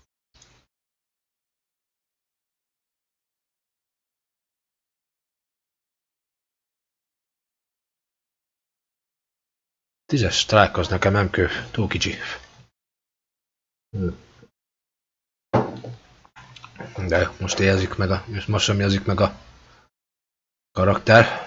Tízes strike az nekem nem kő, túl kicsi. De most érzik meg most sem érzik meg a karakter.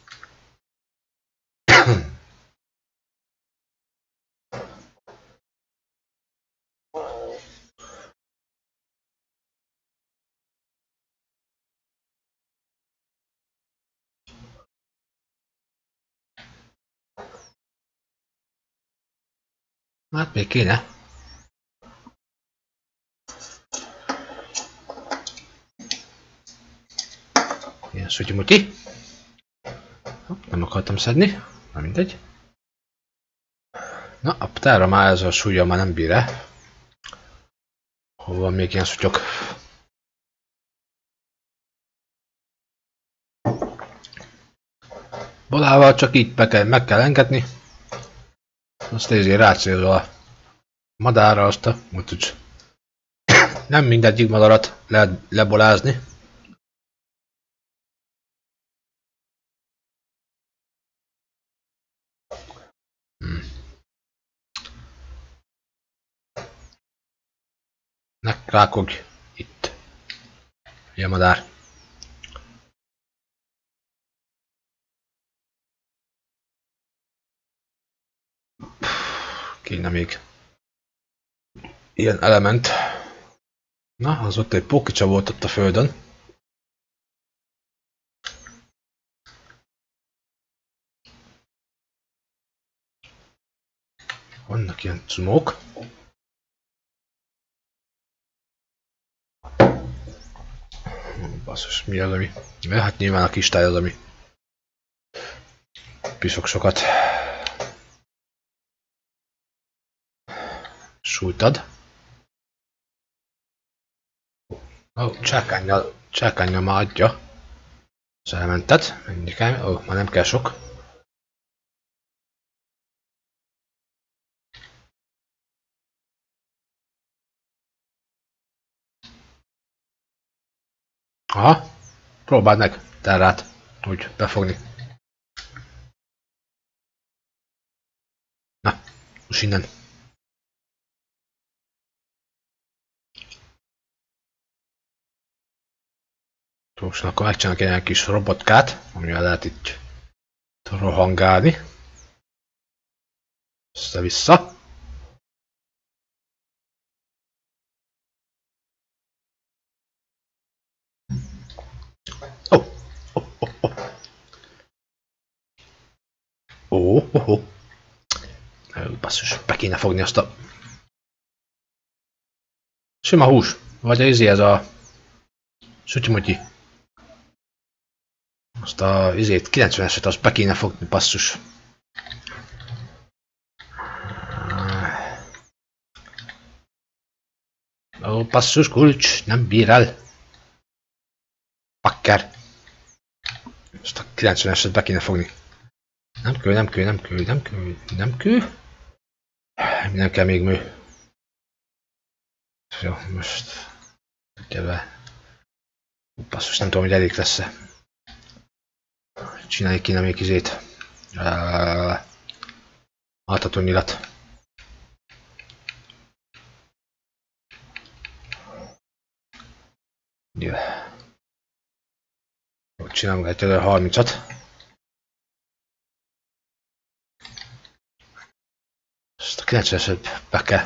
Hát még kéne. Ilyen szütyümutyi. Nem akartam szedni. Na mindegy. Na, a Ptára már ez a súlya már nem bír -e. Hol van még ilyen szutyok? Balával csak így meg kell engedni. Azt nézi rácélzol a madárra azt a... úgyhogy nem mindegyik madarat lehet lebolázni. Ne rákogj itt. Ilyen madár. Kéne még ilyen element. Na, az ott egy pókicsa volt ott a földön. Vannak ilyen cumók. Basszus, mi az, ami... Hát nyilván a kistály az, ami piszok sokat sújtad. Csákánnyal már adja az elementet. Menjünk el. Már nem kell sok. Aha, próbáld meg Terrát úgy befogni. Na, most innen. Most akkor megcsinálok egy ilyen kis robotkát, amivel lehet itt rohangálni. Össze-vissza. Basszus, be kéne fogni azt a... Sima hús, vagy ez a... Sütymutyi. Azt a 90-eset azt be kéne fogni, basszus. Ó, basszus, kulcs, nem bír el. Pakker. Azt a 90-eset be kéne fogni. Nem kő. Nem kell még mű. Jó, most... Gyere. Basszus, nem tudom, hogy elég lesz-e. Csinálni kéne még izét. Altató nyilat. Jó. Csinálunk egy 30-at. Ezt a 90-eset be kell.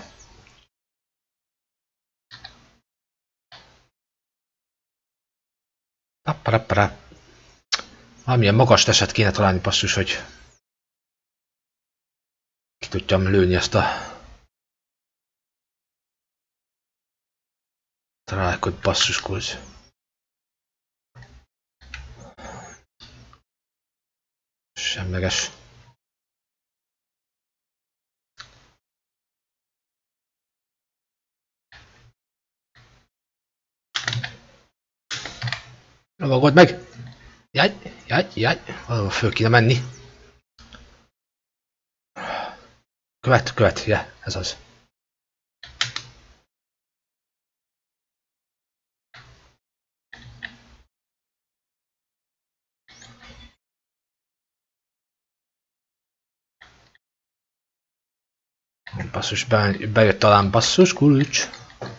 Papparappara. Valamilyen magas teset kéne találni, basszus, hogy ki tudjam lőni ezt a találkot, basszus kulcs. Semleges. Lovagold meg! Jaj! Valahol föl kéne menni. Követ, ez az. Basszus, bejött talán, basszus kulcs.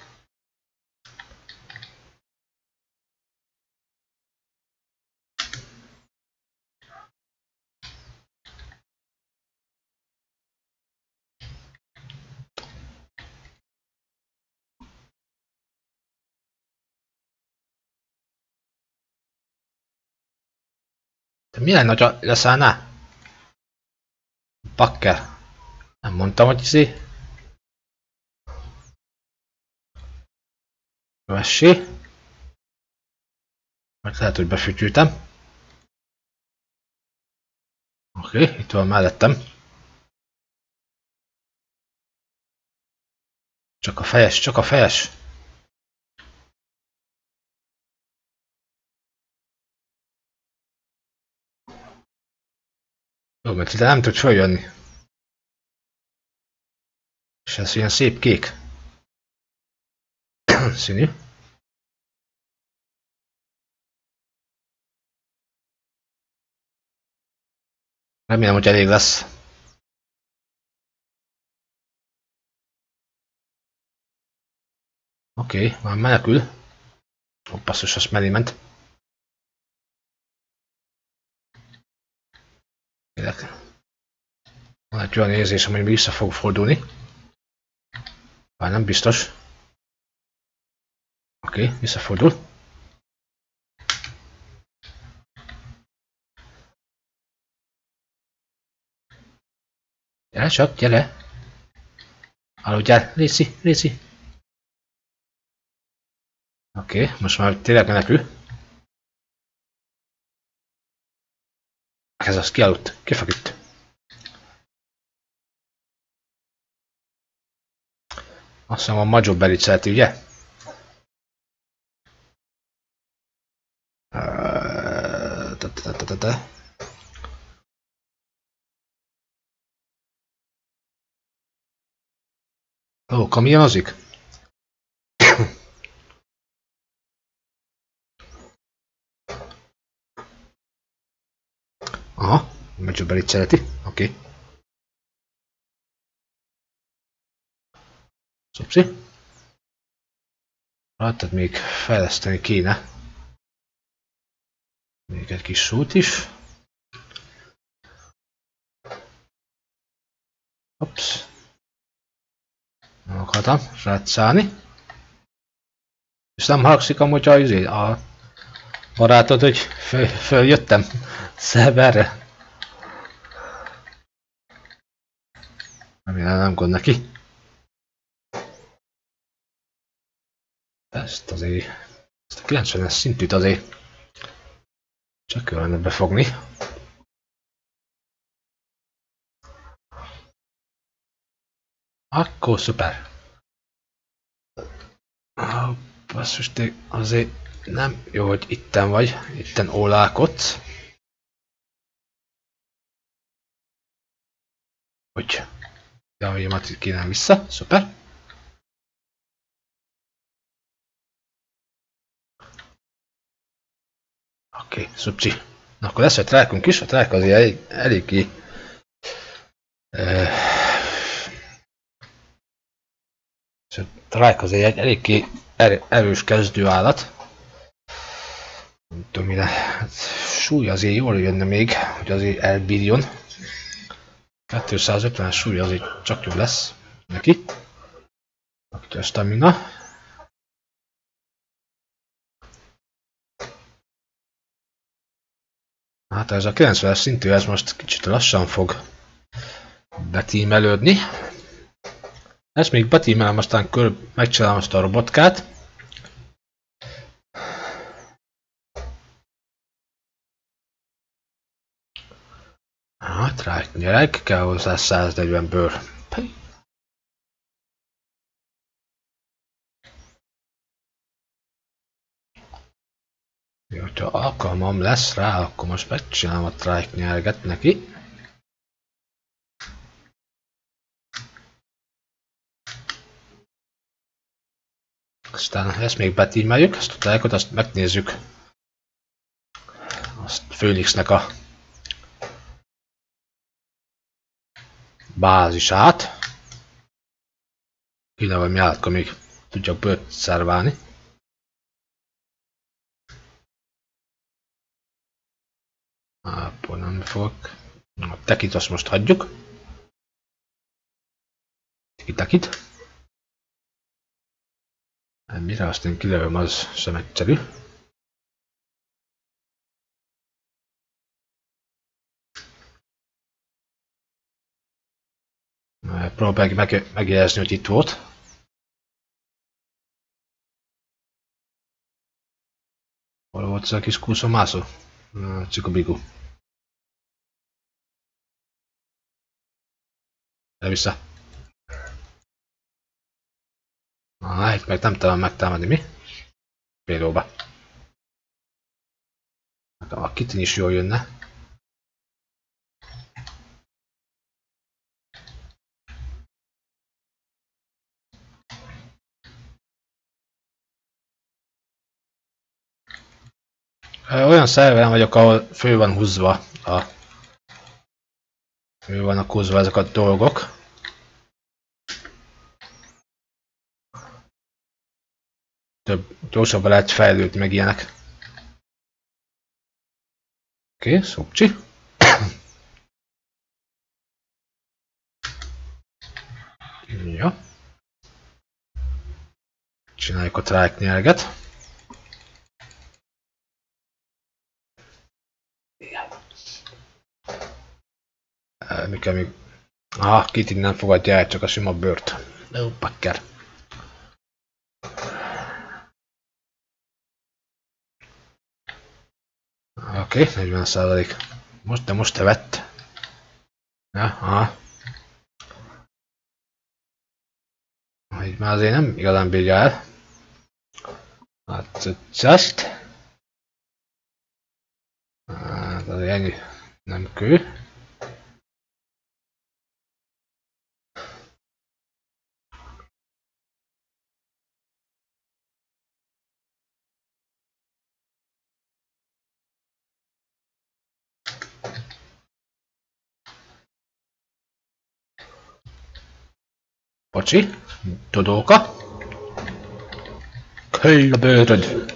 De mi lenne, ha leszállná? Bakker. Nem mondtam, hogy izé. Kövessé. Mert lehet, hogy befütyültem. Oké, itt van mellettem. Csak a fejes. Jó, mert ide nem tud följönni. És ez ilyen szép kék színű. Remélem, hogy elég lesz. Oké, már menekül. Ó, basszus, az mellé ment. Van egy olyan érzésem, hogy vissza fog fordulni. Bár nem biztos. Oké, visszafordul. Gyere csak, gyere! Aludjál, Léci! Oké, most már tényleg menekül. Ez az, kialudt, kifeküdt. Azt hiszem a Major Berry szereti, ugye? Ó, kamionozik? Aha, Major Berry szereti, oké. Szopszi. Láttad, még fejleszteni kéne. Még egy kis sót is. Hops. Nem akartam rátszállni. És nem haragszik amúgy a barátod, hogy följöttem szerverre. Remélem nem gond neki. Ezt azért, ezt a 90-es szintűt azért csak kellene befogni. Akkor szuper. Basszus, te azért nem jó, hogy itten vagy, itten ólálkodsz. Hogy javaimat itt kéne vissza, szuper. Oké, szupcsi. Na akkor lesz egy trákunk is, a trák azért eléggé a trák azért egy eléggé erős kezdőállat. Nem tudom mire, hát súly azért jól jönne még, hogy azért elbírjon. 250 súly azért csak jó lesz neki. Akkor a stamina. Hát ez a 90-es szintű, ez most kicsit lassan fog betímelődni. Ezt még betímelem, aztán megcsinálom azt a robotkát. Hát rájtnyereg, kell hozzá 140 bőr. Jó, ha alkalmam lesz rá, akkor most megcsinálom a trájknyelget neki. Aztán ezt még betímeljük, ezt a trájkot, azt megnézzük. Azt Phoenixnek a bázisát. Kéne valami állatka még tudjak bőrt szerválni. Akkor nem fogok. A tekit azt most hagyjuk. Tekit. Mire azt én kilövöm, az sem egyszerű. Próbálj megjelezni, hogy itt volt. Hol volt ez a kis kúszomászó? Csikabigú. De vissza. Itt meg nem tudom megtámadni, mi? Pélóba. A kitin is jól jönne. Olyan szerveren vagyok, ahol fő van húzva fő vannak húzva ezek a dolgok. Gyorsabban lehet fejlődni meg ilyenek. Oké, szopcsi. Ja. Csináljuk a trájknyelget. Mi kell még? Kit innen fogadja el, csak a sima bőrt. Ó, pakker. Oké, 40%. Most te vett. Ja, így már azért nem igazán bírja el. Hát, just. Hát azért ennyi nem kő. Bocsi, Dodóka. Köll a bőröd.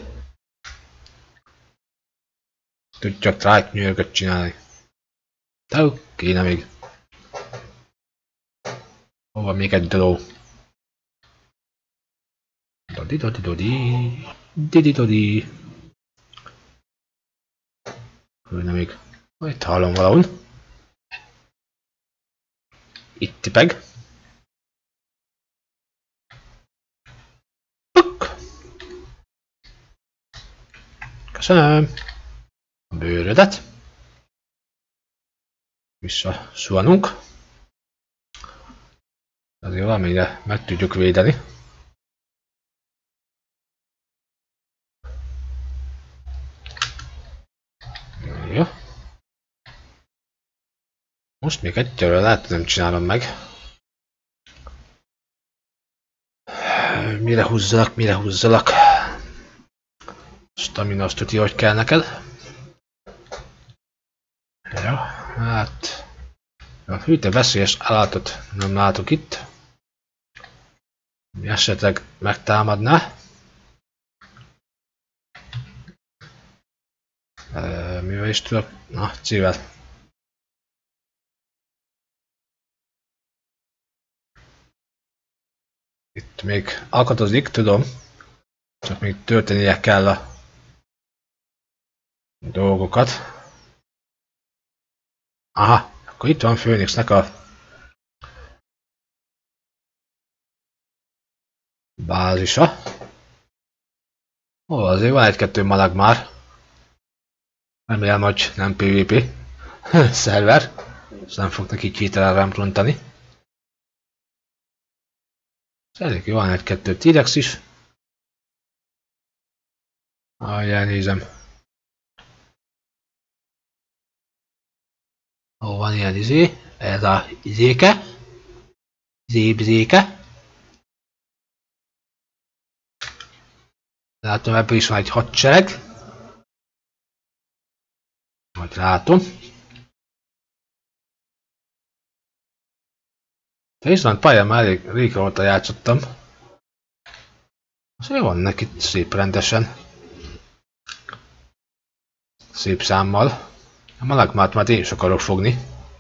Tudjak trájknyőrgöt csinálni. Tau, kéne még. Hol van még egy Dodó? Dodi dodi dodi. Didi dodi. Kéne még. Itt hallom valahol. Itt tipeg. Köszönöm a bőrödet. Visszasuhanunk. Azért valamire meg tudjuk védeni. Jó. Most még egyelőre lehet, nem csinálom meg. Mire húzzalak? Stamina azt tudja, hogy kell neked. Ja, hát... A hűte veszélyes állatot nem látok itt. Mi esetleg megtámadná. Mivel is tudok? Na, civel. Itt még alkatozik, tudom. Csak még töltenie kell a dolgokat. Aha, akkor itt van Főnixnek a bázisa. Ó, azért van egy-kettő malag már. Remélem, hogy nem PvP szerver. És nem fog neki cheaterrel rontani. Elég van egy-kettő T-Rex is. Ahogy elnézem. Ó, van ilyen izé. Ez a izéke. Zébzéke. Látom, ebből is van egy hadsereg. Majd látom. De Island pályán már elég régóta játszottam. Azért van neki szép rendesen. Szép számmal. A malagmát már én is akarok fogni.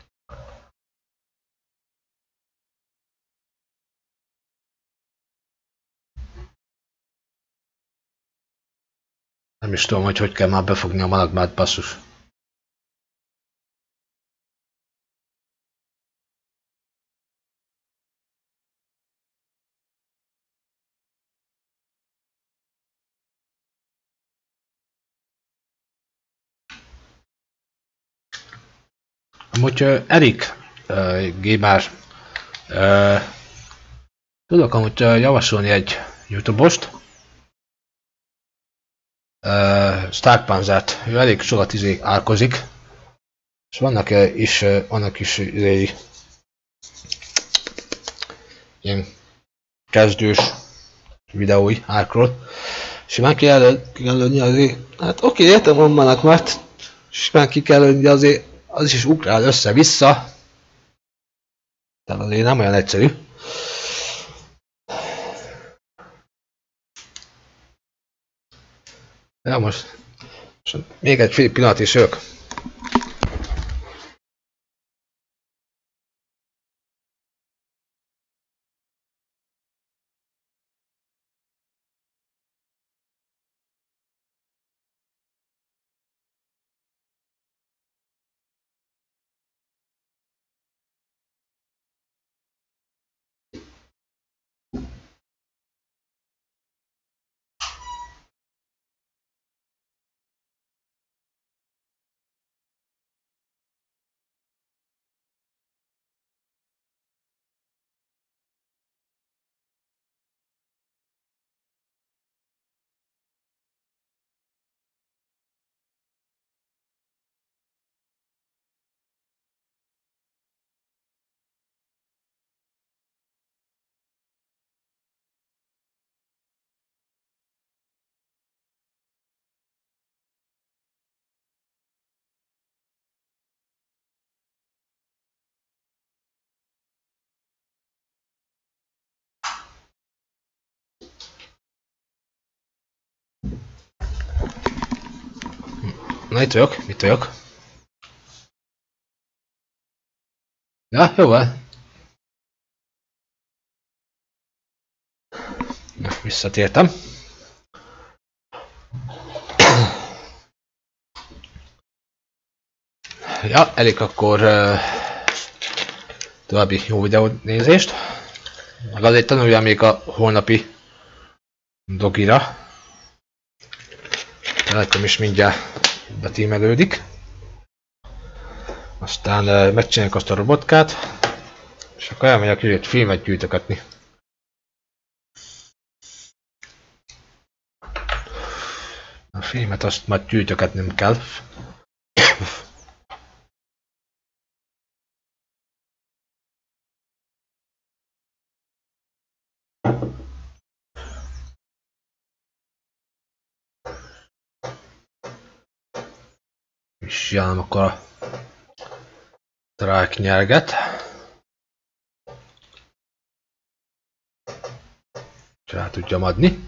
Nem is tudom, hogy kell már befogni a malagmát, basszus. Amúgy Erik Gamer tudok amúgy javasolni egy YouTube-ost. Stark Panzert. Ő elég sokat árkozik. És vannak is ilyen kezdős videói árkról. Simán ki kell lőni azért. Hát oké, értem vannak, mert simán ki kell lőni, de azért az is ugrál össze-vissza. Tehát azért nem olyan egyszerű. Ja, most még egy fél pillanat is ők. Na itt vagyok, mit vagyok? Ja, jó van. Na, visszatértem. Ja, elég akkor további jó videó nézést. Meg azért tanuljam még a holnapi dogira. Látom is mindjárt betímelődik. Aztán megcsináljuk azt a robotkát, és akkor elmegyek egy filmet gyűjtögetni. A filmet azt majd gyűjtögetnem kell. És jelen akkor a Trike nyelget. És rá tudjam adni.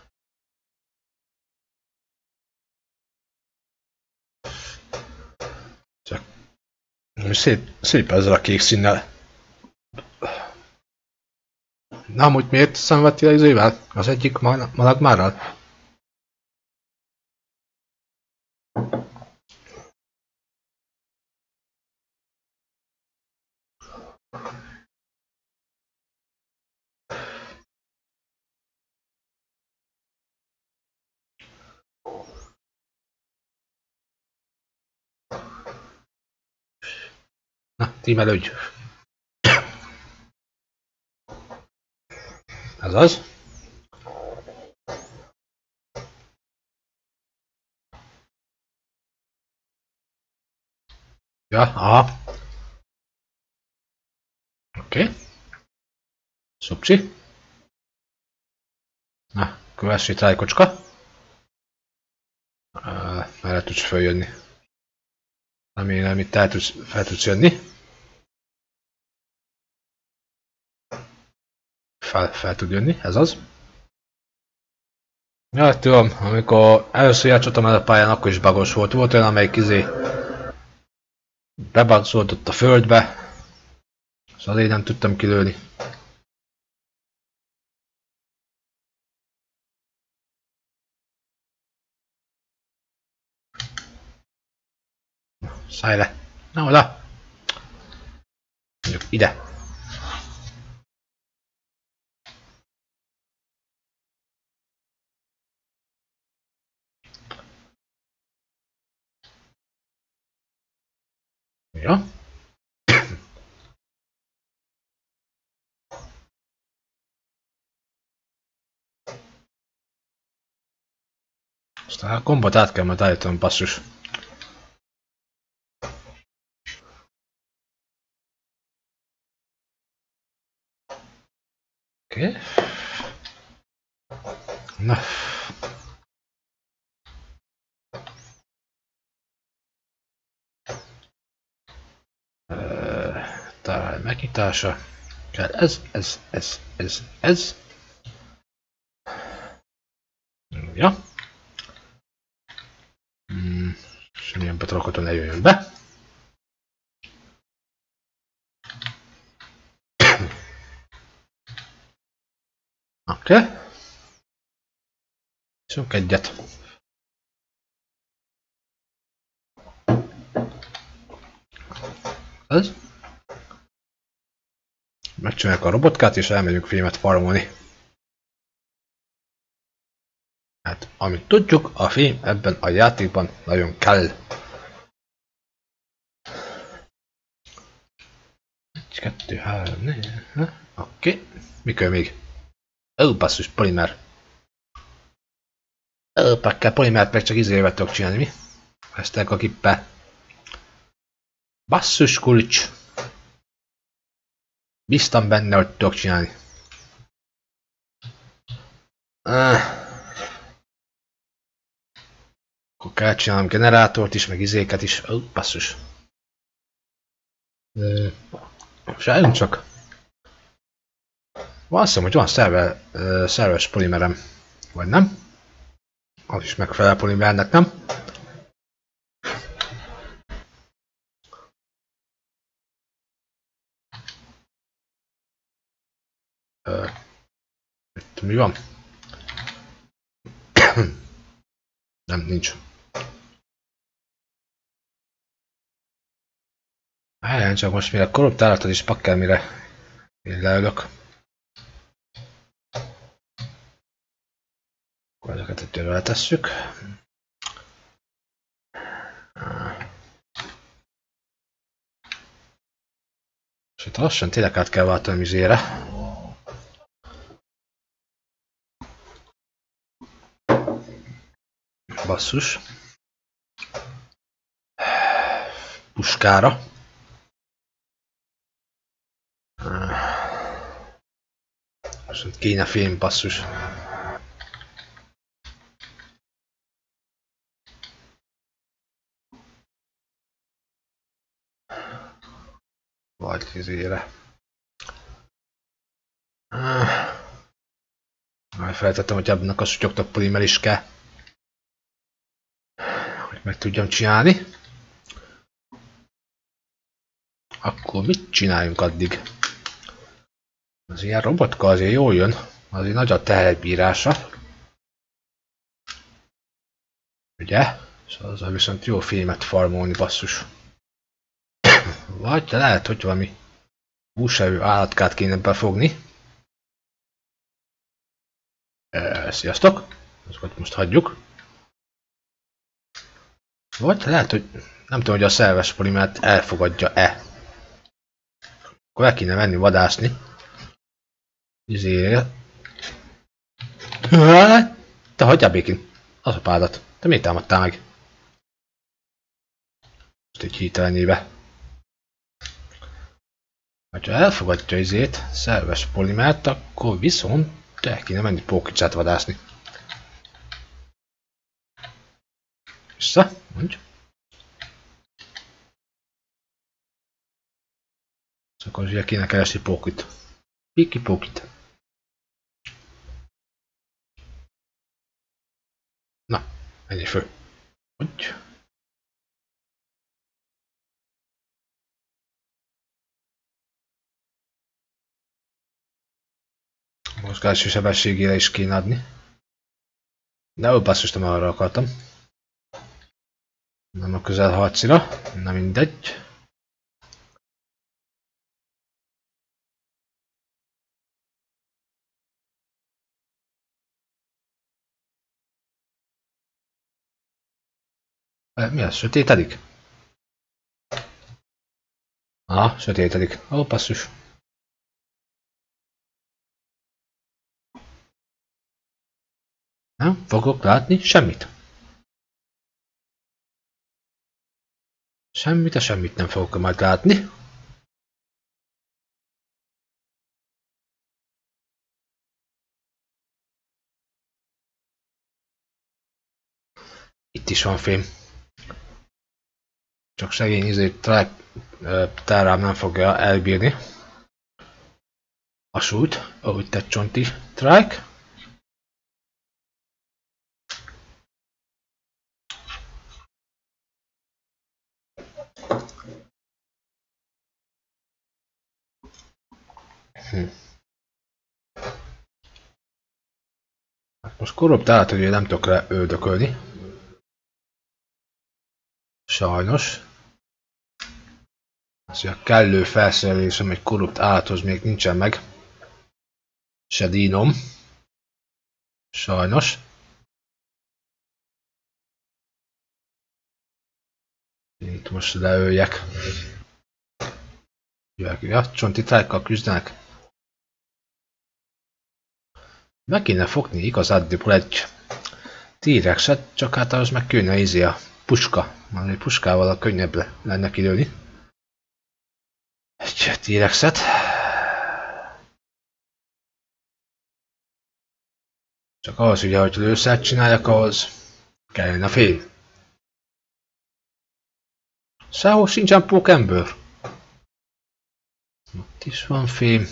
Csak szép ezzel a kék színnel. Na, amúgy miért szenvedtél az évvel? Az egyik malagmárral? Na, tímelődj! Ez az. Ja, aha. Oké. Szupci. Na, kövess itt rá, kocska. Merre tudsz följönni? Remélem itt fel tudsz jönni. Fel tud jönni, ez az. Ja, tudom, amikor először játszottam el a pályán, akkor is bagos volt. Volt olyan, amelyik bebagzódott a földbe. Szóval én nem tudtam kilőni. Szállj le! Na oda! Mondjuk ide! Ja. Aztán a kombot át kell majd állítanom, basszus. Oké. Na. Talán megnyitása. Kell ez. Ja. Semmilyen betrolkodó ne jöjjön be. Oké. Csunk egyet. Ez. Megcsináljuk a robotkát és elmegyünk fémet farmolni. Hát, amit tudjuk, a fém ebben a játékban nagyon kell. 1, 2, 3, 4. Oké. Mikor még? Ó, basszus, polimer. Ó, pakkel polimert meg csak izével tudok csinálni, mi? Ezt a kippel. Basszus kulcs. Biztam benne, hogy tudok csinálni. Akkor kell csinálnom generátort is, meg izéket is. Ó, basszus. Sájunk csak. Azt hiszem, hogy van szerves polimerem. Vagy nem? Az is megfelel polimernek, nem? Itt mi van? Nem, nincs. Helyen csak most mire korruptálatod is pakkel, mire én leülök. Akkor ezeket itt eltesszük. És itt lassan tényleg át kell váltani izére. Basszus. Puskára. Most kéne fém, basszus. Vagy izére. Majd feltettem, hogy ebben a sutyogtabb polimer is kell. Hogy meg tudjam csinálni. Akkor mit csináljunk addig? Az ilyen robotka azért jól jön. Azért nagy a teherbírása. Ugye? Szóval azzal viszont jó fémet farmolni, basszus. Vagy de lehet, hogy valami húsevő állatkát kéne befogni. Sziasztok! Azokat most hagyjuk. Vagy lehet, hogy nem tudom, hogy a szerves polimert elfogadja-e. Akkor el kéne menni vadászni. Izére. Te hagyjál békén. Az a pádat. Te miért támadtál meg? Most egy hirtelenébe. Ha elfogadja izét, szerves polimert, akkor viszont el kéne menni pókicsát vadászni. Vissza, mondj. Akkor ugye kéne keresni pókit. Piki pókit. Na, menjél föl. Hogy? Mozgási sebességére is kéne adni. De ó, basszus, nem arra akartam. Nem a közelharcira. Na mindegy. Mi az? Sötétedik? Aha, sötétedik. Ó, basszus. Nem fogok látni semmit. Semmit nem fogok majd látni. Itt is van fém. Csak szegény tárám nem fogja elbírni a súlyt, ahogy tett Csonti Trike. Hát most korrupt állt, hogy nem tudok rá öldökölni. Sajnos. Az, a kellő felszerelésem egy korrupt állathoz még nincsen meg. Se dínom. Sajnos. Itt most leöljek. Ja, Csonti Trike-kal küzdenek. Meg kéne fogni igazándiból egy T-rexet, csak hát az meg kéne izé a puska. Már egy puskával a könnyebb lenne kilőni. Egy T-rexet. Csak ahhoz ugye, hogy lőszert csináljak, ahhoz kellene fél. Sehol sincsen pókembőr. Ott is van fém.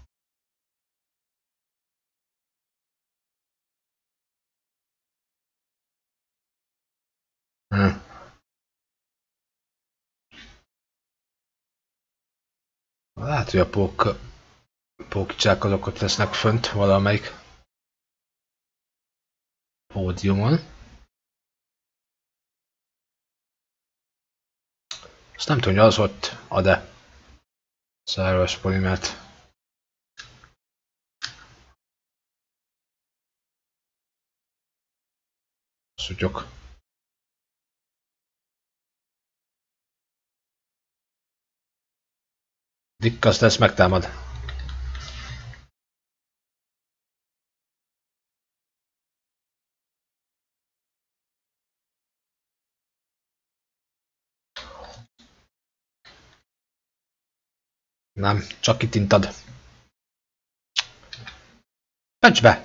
Lehet, hogy a pókicsák azok ott lesznek fönt valamelyik pódiumon. Azt nem tudom, hogy az ott ad-e szerves polimert. Szutyok. Dikkasz lesz, megtámad. Nem, csak kitintad. Mencs be!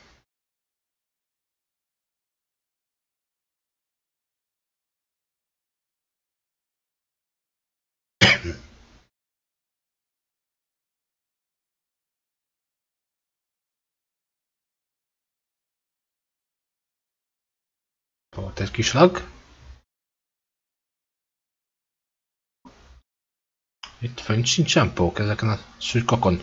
Volt egy kis lag. Itt fönt sincsen pók ezeken a szürkokon.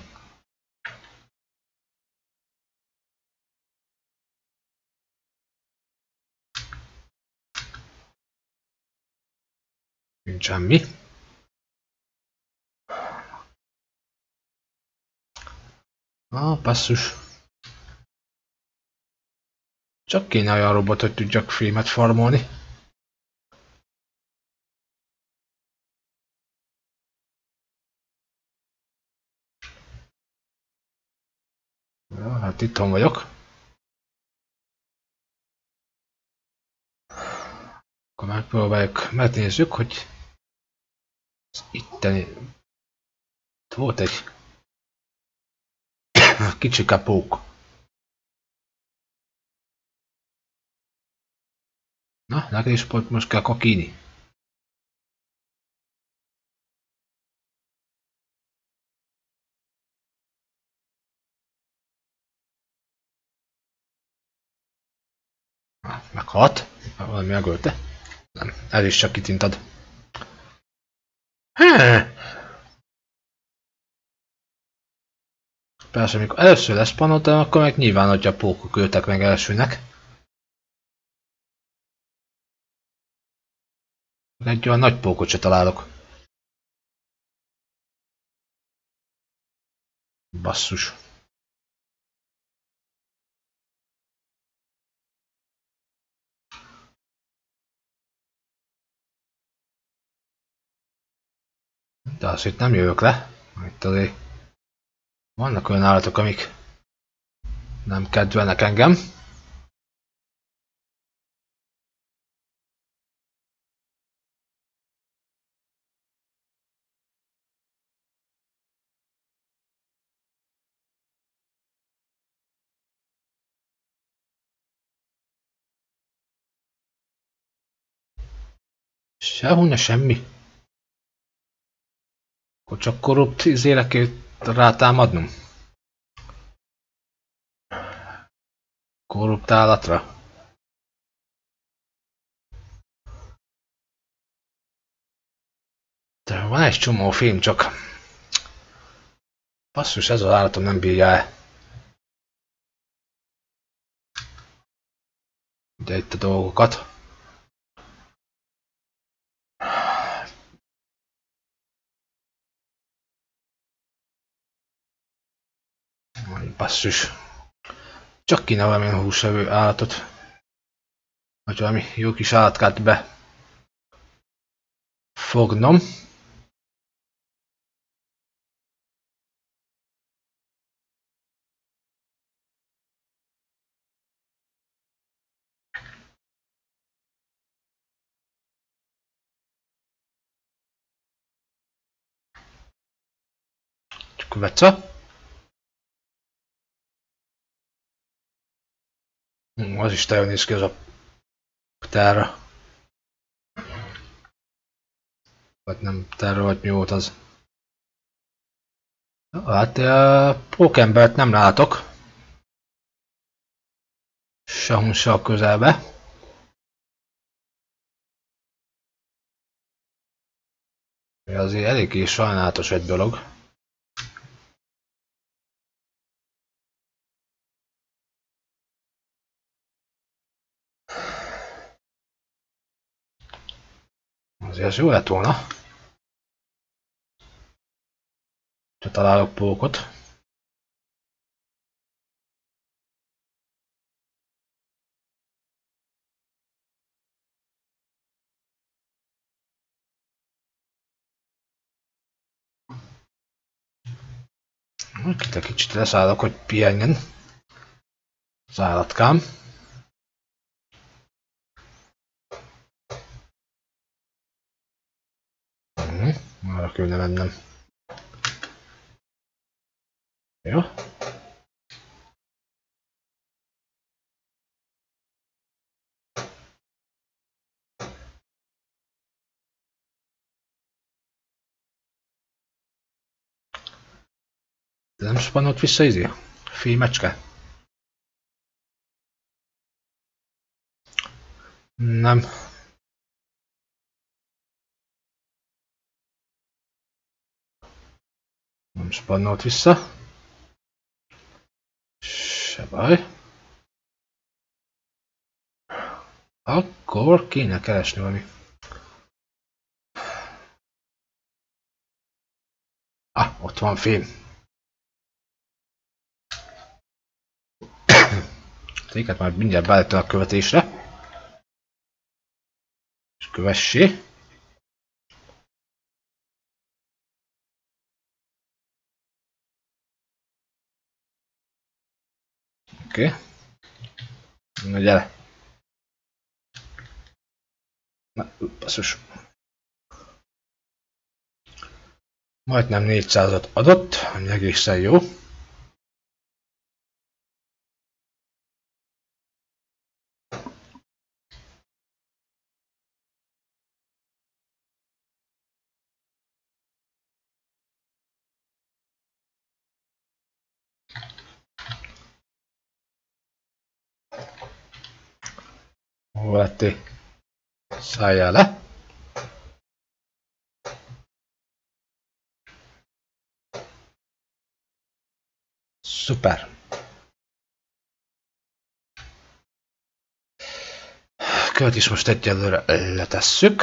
Nincs semmi. Basszus. Csak kéne olyan robot, hogy tudjak fémet farmolni. Ja, hát itthon vagyok. Akkor megpróbáljuk, megnézzük, hogy itteni volt egy kicsi kapók. Na, neked is most kell kakíni. Meghalt. Valami megölte. Nem, ez is csak kitintad. Persze, amikor először leszpanoltam, akkor meg nyilván, hogy a pókok öltek meg elsőnek. Egy olyan nagy pókot se találok. Basszus. De azt itt nem jövök le. Itt azért vannak olyan állatok, amik nem kedvelnek engem. Sehol semmi. Akkor csak korrupt izélekért rátámadnom. Korrupt állatra. De van egy csomó film, csak basszus, ez az állatom nem bírja el. De itt a dolgokat. Basszus. Csak kéne valamilyen húsevő állatot. Vagy valami jó kis állatkát be fognom. Csak veca. Az is nagyon néz ki az a terra. Vagy nem terra, vagy mi volt az. Hát pókembert nem látok. Sehol se a közelbe. Azért eléggé sajnálatos egy dolog. Azért ez jó lett volna. Ha találok pókot. Itt egy kicsit leszállok, hogy pihenjen az állatkám. Arra kéne mennem. Jó. De nem spanolt vissza izé? Filmecske? Nem. Nem spanolt vissza. Se baj. Akkor kéne keresni valami. Ah, ott van film. Téged már mindjárt beállítom a követésre. És kövessé. Oké. Na gyere. Na, basszus. Majdnem 400-at adott, ami egészen jó. Hol lettél? Szálljál le. Szuper. Követ is most egyelőre letesszük.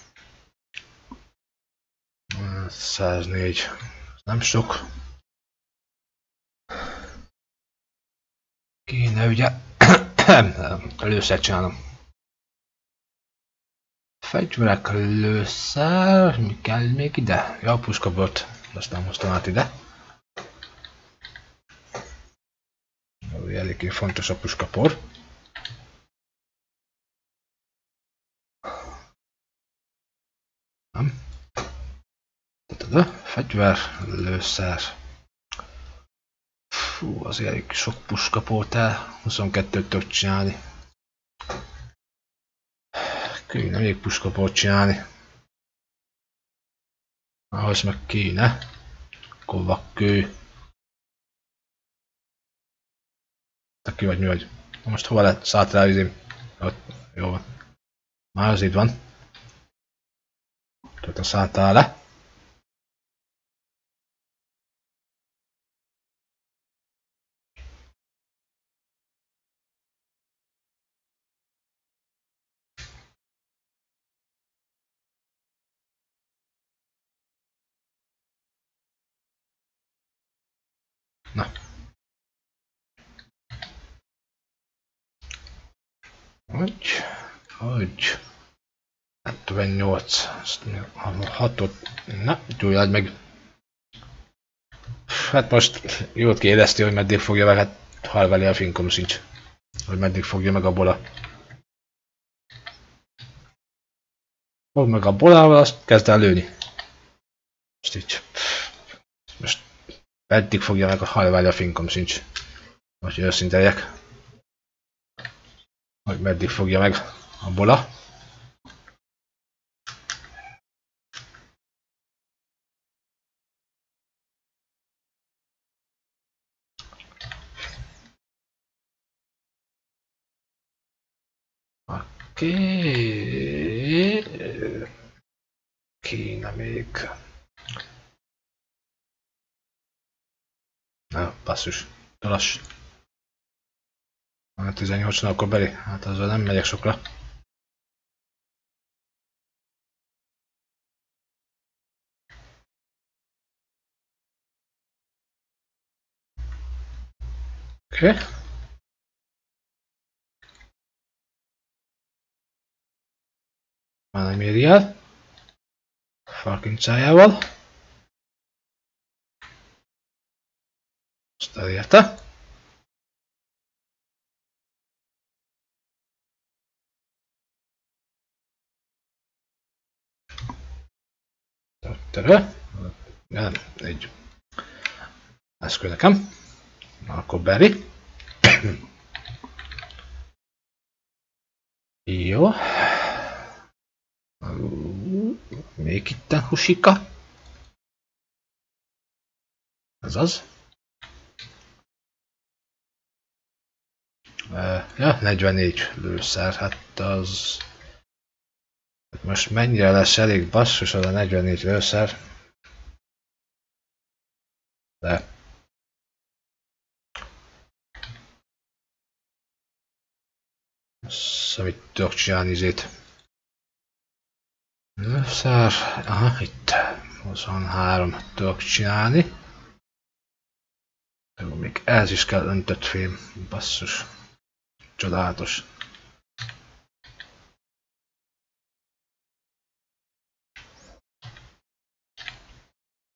104. Nem sok. Kéne ugye lőszert csinálnom. Fegyverek, lőszer, mi kell még ide? Ja, a puskabort, azt nem hoztam át ide. Eléggé fontos a puskapor. Nem. Fegyver, lőszer. Fú, azért elég sok puskaport el. 22-t tudok csinálni. Kéne még puskaport csinálni. Ahhoz meg kéne. Kovakkő. Te ki vagy, mi vagy? Na most hova lett? Szállt rá izém? Jó van. Már az itt van. Tehát a szálltál le. Na. Hogy. 78. 6-ot. Na, gyújjad meg. Hát most jót kérdezti, hogy meddig fogja meg, hát halveli a finkom sincs. Hogy meddig fogja meg a bola. Fog meg a bolával, azt kezd el lőni. Most így. Most meddig fogja meg a halveli a finkom sincs. Most őszinte legyek. Hogy meddig fogja meg a bola. Kéne még. Na, basszus. Lass. 18-nál akkor beli. Hát azzal nem megyek sokra. Oké. Már nem éri el. Farkincsájával. Azt elérte. Nem, egy. Ez kell nekem. Akkor Barry. Jó. Még itten husika. Ez az. Ja, 44 lőszer, hát az... Most mennyire lesz elég basszus az a 44 lőszer? De... Azt, amit tudok csinálni izét. Lőszer... Aha, itt. 23 tudok csinálni. Még ez is kell öntött fém. Basszus. Csodálatos.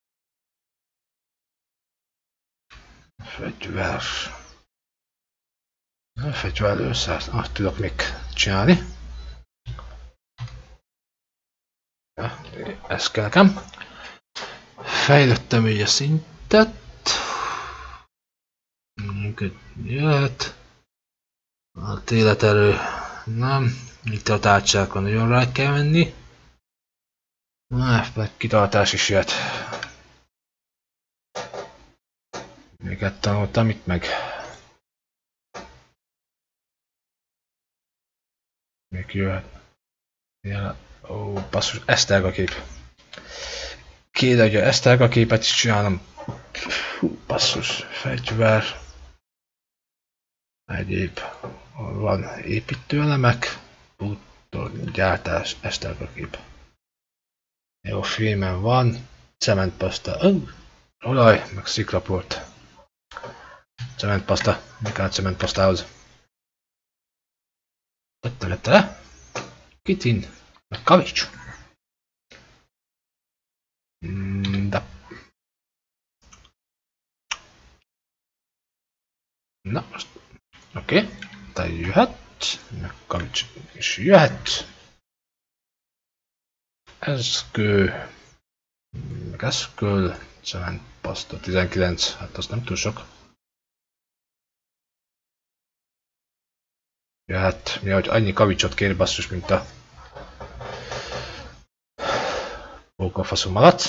Fegyver. Fegyverlőszert, tudok még csinálni. Ja, ez kell nekem. Fejlődtem így a szintet. Jöhet. A életerő nem. Itt a tárcsákon nagyon rá kell menni. Meg kitartás is jött. Még tanultam itt meg. Még jöhet. Ó, basszus, eszterga kép. Kéne, hogy a eszterga képet is csinálom. Hú, basszus, fegyver. Egyéb. Van építőelemek. Bútor, gyártás, eszterga kép. Jó, filmen van. Cementpaszta. Olaj, meg szikraport. Cementpaszta. Mi kell a cementpasztához? Tette. Kitin. Meg kavics. De. Na, most. Oké. Te jöhet. Meg kavics is jöhet. Ez kő. Meg ez kő. Cementpaszta 19. Hát az nem túl sok. Jöhet. Mi, hogy annyi kavicsot kér basszus, mint a pókafaszú malac.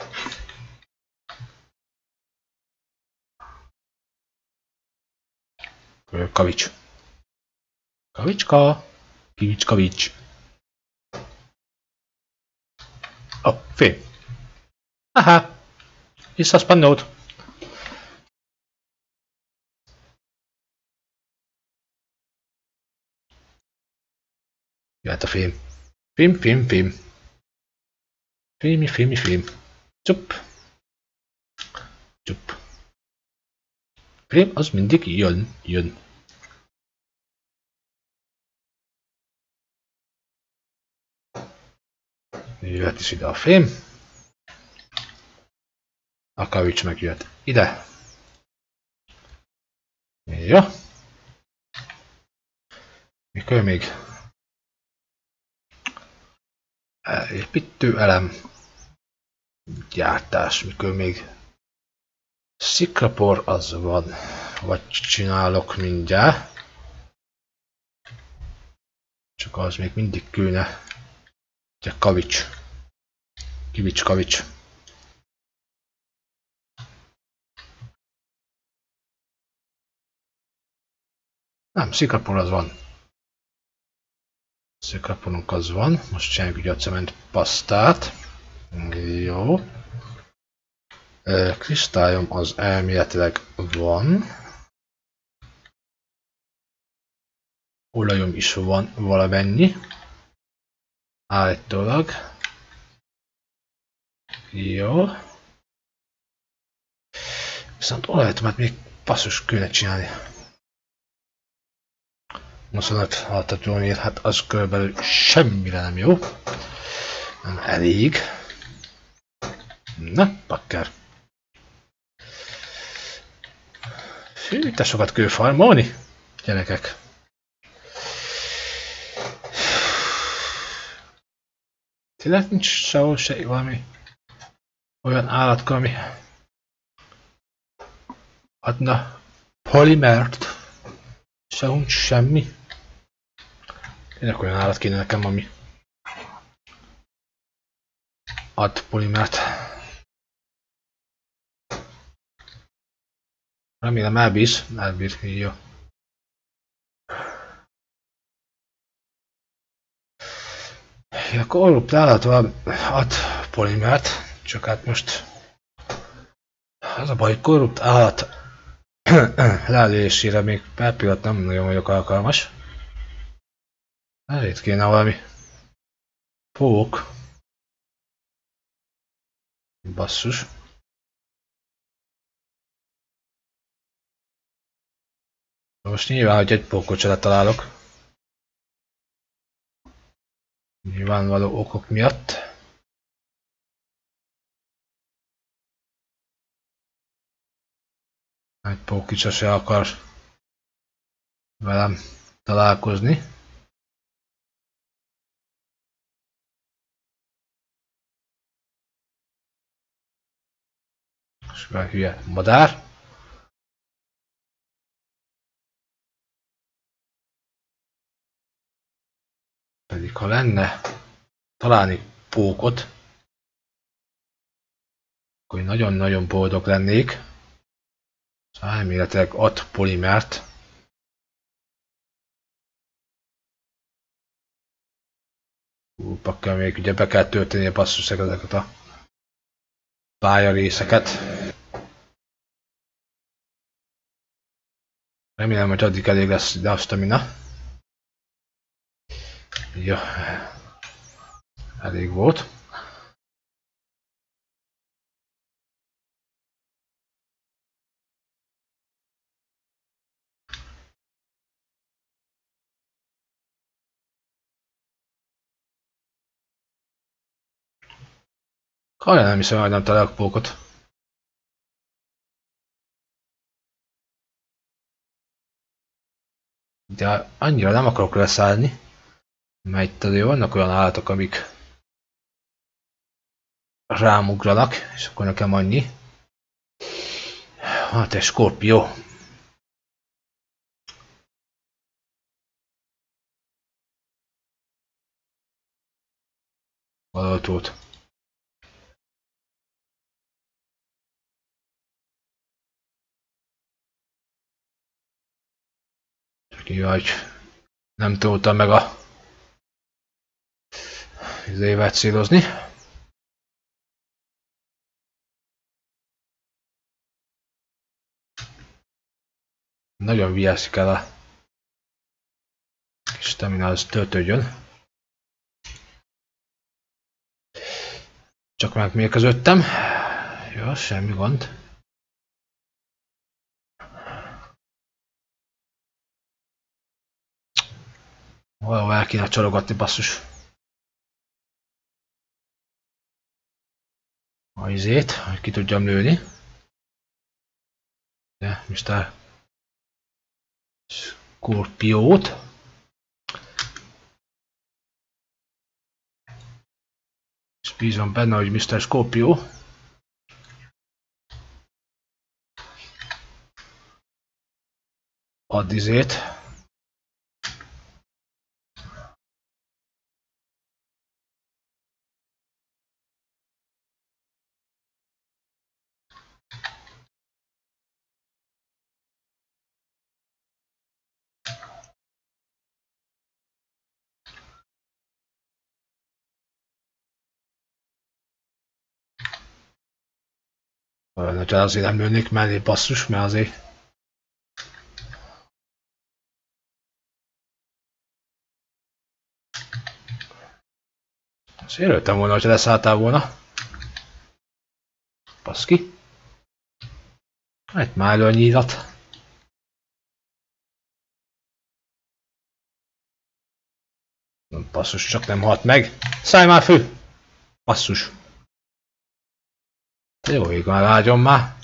Kavics. Kavicska. Kavics. Fém. Aha. Visszaszpannót. Jöhet a fém. Fém. Fém. Csup. Fém az mindig jön. Jöhet is ide a fém. A kavics meg jöhet ide. Jó. Mikor még építőelem. Gyártás, mikor még szikrapor az van. Vagy csinálok mindjárt. Csak az még mindig kőne. Ugye kavics. Kavics. Nem, szikrapor az van. Szikraporunk az van. Most csináljuk ugye a cementpasztát. Jó. Kristályom az elméletileg van. Olajom is van valamennyi. Állítólag. Jó. Viszont olajatomat még passzus kéne csinálni. 25 haltatlanért, hát az körülbelül semmire nem jó. Nem elég. Na, bakker. Fű, te sokat kell farmolni, gyerekek. Tényleg nincs sehol se valami olyan állatka, ami adna polimert. Sehol semmi. Tényleg olyan állat kéne nekem, ami ad polimert. Remélem elbír, jó. A korrupt állat ad polimert, csak hát most az a baj, hogy korrupt állat lelésére még per pillanat nem nagyon vagyok alkalmas. Itt kéne valami pók. Basszus. Most nyilván, hogy egy pókocsot találok. Nyilvánvaló okok miatt. Egy pókicsa se akar velem találkozni. És már hülye madár. Pedig ha lenne találni pókot, akkor én nagyon-nagyon boldog lennék. Szóval elméletileg ad polimert. Pakkal még ugye be kell tölteni a basszus ezeket a pályarészeket. Remélem, hogy addig elég lesz ide a stamina. Ja, elég volt. Kaján nem hiszem, hogy nem találok pókot. De annyira nem akarok leszállni, mert itt azért vannak olyan állatok, amik rámugranak, és akkor nekem annyi. Hát egy skorpió. Valahogy. Hogy nem tudtam meg a évet célozni. Nagyon vigyázni kell a kis stamina, az töltődjön. Csak megmérkeződtem. Jó, semmi gond. Valahol el kéne csalogatni, basszus. A izét, hogy ki tudjam lőni. De Mr. Skorpiót. És bízom benne, hogy Mr. Skorpió ad izét. Hogyha azért nem lőnék mellé, basszus, mert azért azért örültem volna, hogyha leszálltál volna. Baszki. Hát már elő a nyílat. Basszus, csak nem halt meg. Szállj már fő! Basszus. Jó ég már, áldjon már.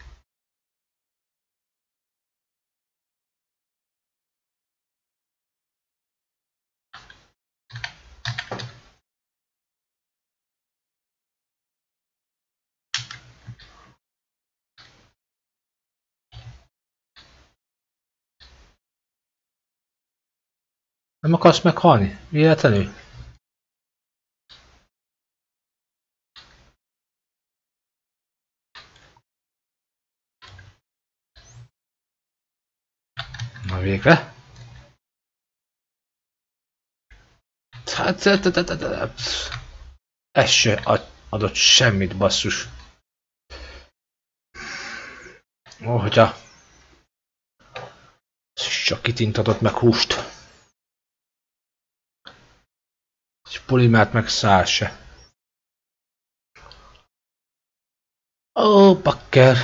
Nem akarsz meghalni? Véletlenül? Na végre. Hát, ez se adott semmit, basszus. Ó, hogyha csak kitintatott meg húst. És polimát meg szál se. Ó, bakker.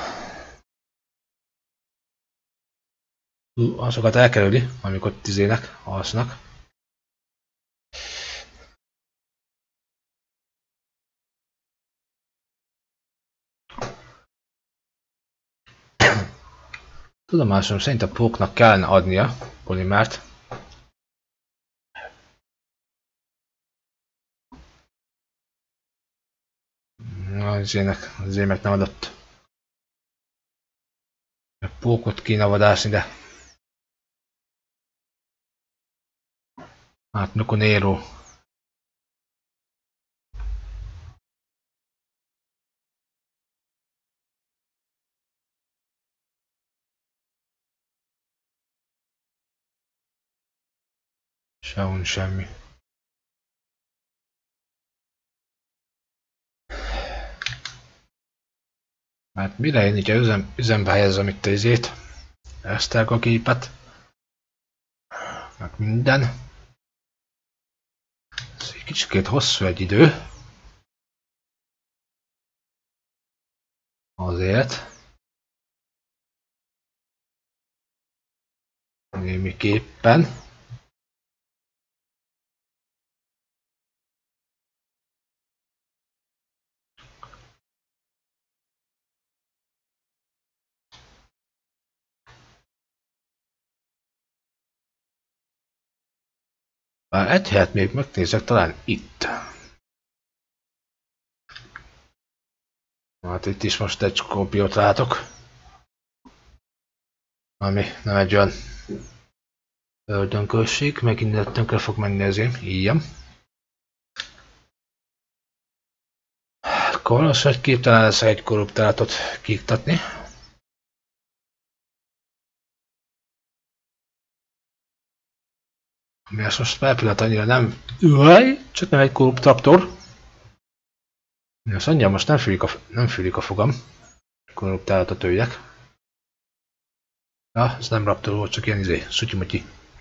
Azokat elkerüli, amikor tizének, alsznak. Tudomásom szerint a póknak kellene adnia polimert. Az émek nem adott. A pókot kéne vadászni, de... Hát mikor Nero. Sehol semmi. Hát mire én így üzembe helyezem itt izét, ezt a gépet, meg minden. Ez egy kicsikét hosszú egy idő. Azért. Némiképpen. Bár egy helyet még megnézek, talán itt. Hát itt is most egy Scorpiót látok. Ami nem egy olyan ördönkölség, meg innen tönkre fog menni azért, ilyen. Akkor az, hogy képtelen lesz egy korruptálatot kiiktatni. Ami azt most per pillanat annyira nem... Csak nem egy korruptraptor. Azt mondja, most nem fűlik a fogam. Korruptálatot öljek. Ja, ez nem raptor volt, csak ilyen szutyimutyi.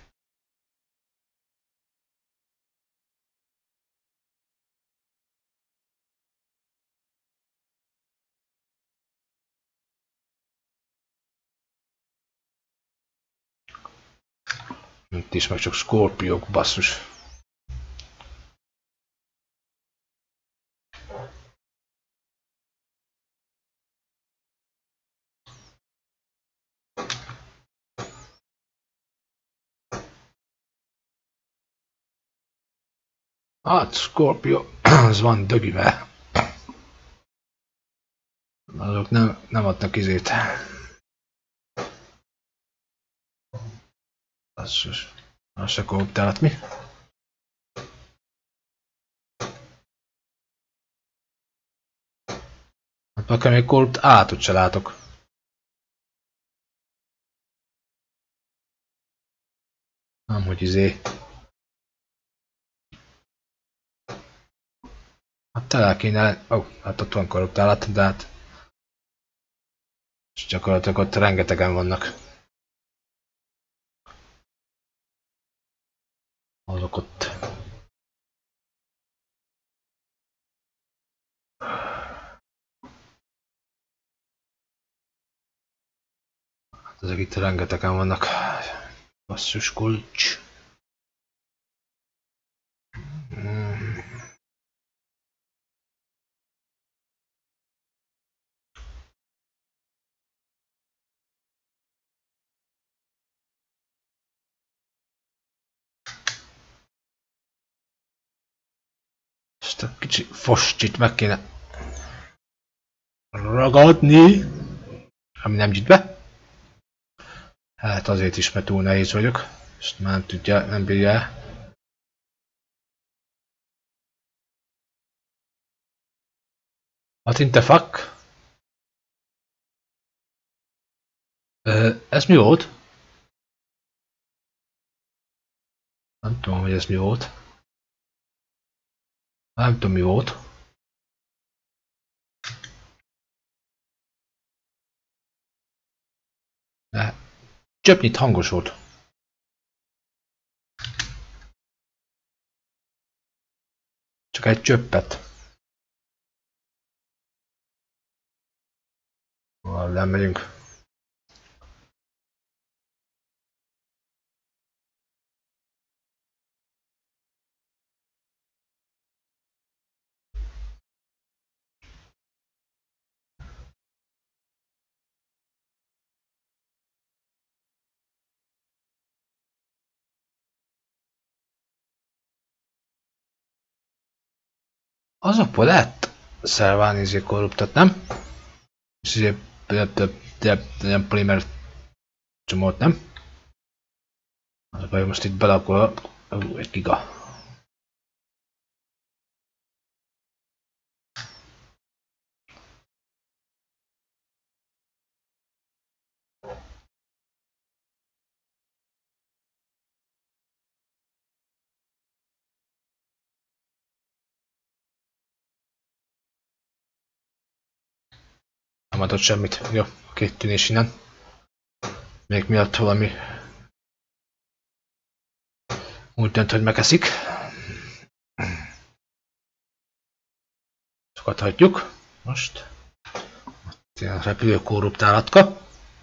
Itt is meg csak Scorpiók, basszus. Hát, Scorpio, az van dögivel. Azok nem adnak izét. Basszus. Az se korruptálat mi? Hát akár még korrupt átot se látok. Nem, hogy izé. Hát tele kéne... hát ott van korruptálat, de hát... És gyakorlatilag ott rengetegen vannak. Azok ott. Hát ezek itt rengetegen vannak. Basszus kulcs. Ezt a kicsi foscsit meg kéne ragadni, ami nem gyűjt be. Hát azért is, mert túl nehéz vagyok. Ezt már nem tudja, nem bírja el. What in the fuck? Ez mi volt? Nem tudom, hogy ez mi volt. Nem tudom, mi volt. De csöpnyit hangos volt. Csak egy csöppet. Lemegyünk. Azokból lehet szerválni korruptat, nem? És ilyen polimer csomót, nem? Az a baj, most itt belakol egy giga. Nem adott semmit. Jó, két tűnés innen. Még miatt valami úgy dönt, hogy megeszik. Sokat hagyjuk. Most. Ilyen repülő korruptálatka.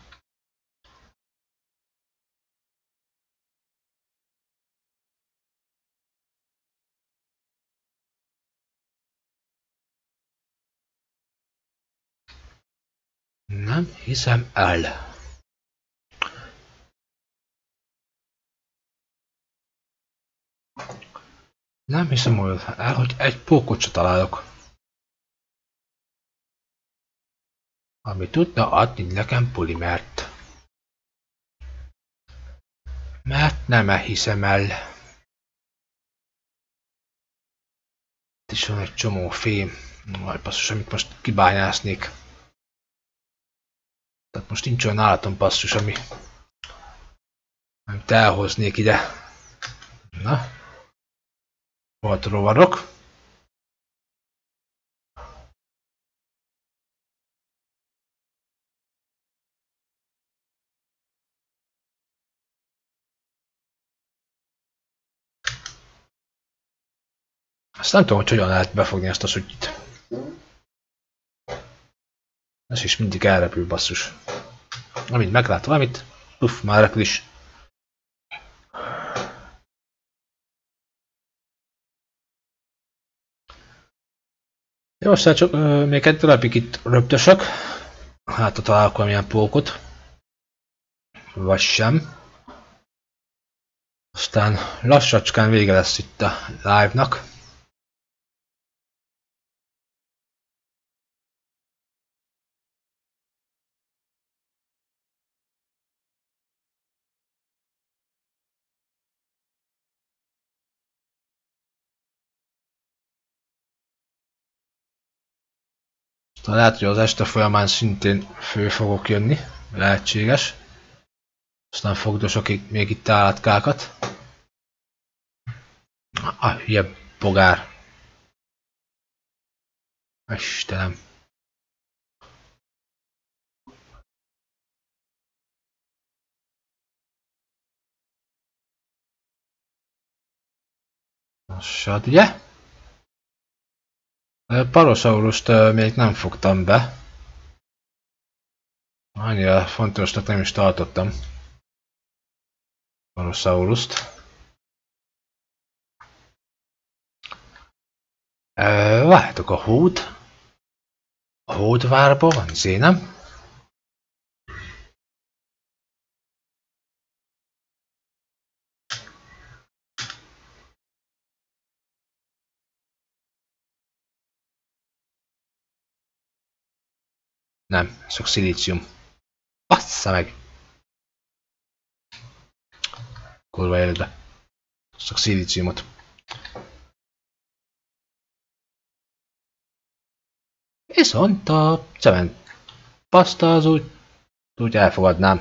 Nem hiszem el. Nem hiszem el, hogy egy pókot se találok. Ami tudna adni nekem polimert. Mert nem hiszem el. Itt is van egy csomó fém. Majd basszus, amit most kibányásznék. Tehát most nincs olyan állatom basszus, amit elhoznék ide. Na. Volt rovarok. Azt nem tudom, hogy hogyan lehet befogni ezt a szutyit. Ez is mindig elrepül, basszus. Amint meglát valamit, már repül is. Jó, aztán csak még egy darabig itt röptösök. Hát, ha találok valamilyen pókot. Vagy sem. Aztán lassacskán vége lesz itt a live-nak. Aztán lehet, hogy az este folyamán szintén fő fogok jönni. Lehetséges. Aztán fogdosok még itt állatkákat. Hülye bogár. Istenem. Nossad, ugye? Parosaurust még nem fogtam be. Annyira fontosnak nem is tartottam. Parosaurust. Várjátok, a hód. A hódvárban van zénem. Nem, csak szilícium. Bassza meg! Kurva életbe. Csak szilíciumot. Viszont a cement paszta az úgy elfogadnám.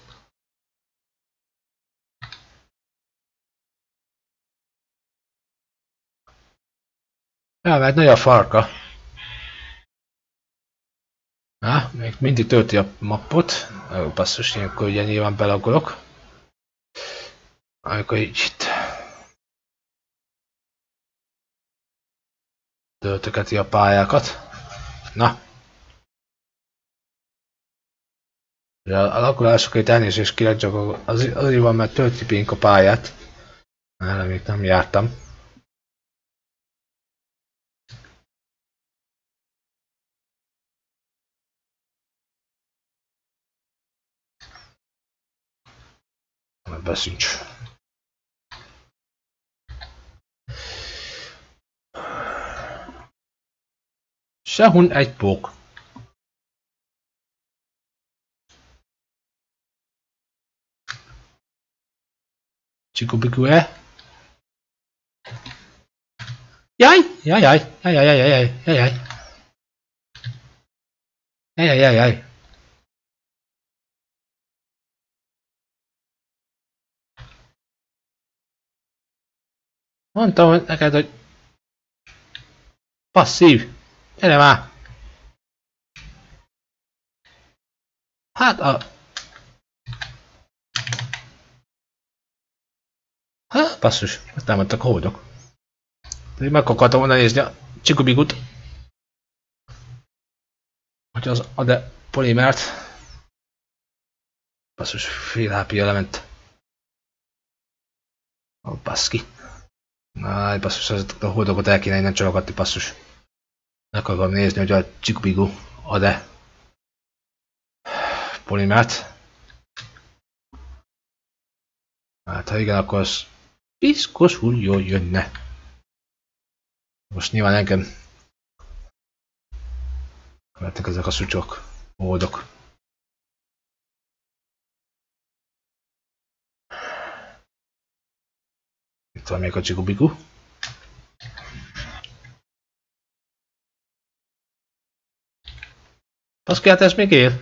Ja, mert nagy a farka. Még mindig tölti a mappot. Basszus, ilyenkor ugye nyilván belagolok. Amikor így itt töltögeti a pályákat. Na. A lakolásokért elnézést kérek, csak azért van, mert tölti pink a pályát. Erre még nem jártam. Beszüncs. Sehun egy pók. Csikubikue. Jaj! Jajjaj! Jajjajjajjaj! Jajjaj! Jajjajjajjaj! Mondtam hogy neked, hogy passzív! Gyere már! Hát a... Ha, basszus, ezt támadtak a hódok. Meg akartam volna nézni a Csikubigut. Hogy az ad-e polimert. Basszus, fél HP element. Ó, baszki. Náj, basszus, a hódokat el kéne innen csalogatni, basszus. Meg akarom nézni, hogy a Csikubigu ad-e polimert. Hát ha igen, akkor az piszkosul jól jönne. Most nyilván engem követnek ezek a szucsok, módok. Itt van még a Csikubigu. Baszki, hát ez még él?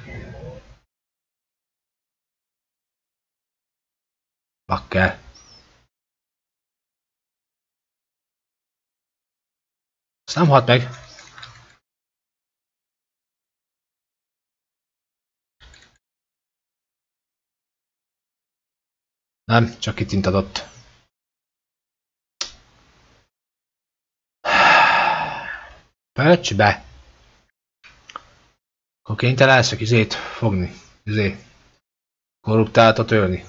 Bakker. Ezt nem halt meg. Nem, csak kitint adott. Pöcsbe! Akkor kénytelen leszek izét fogni. Korruptátot ölni.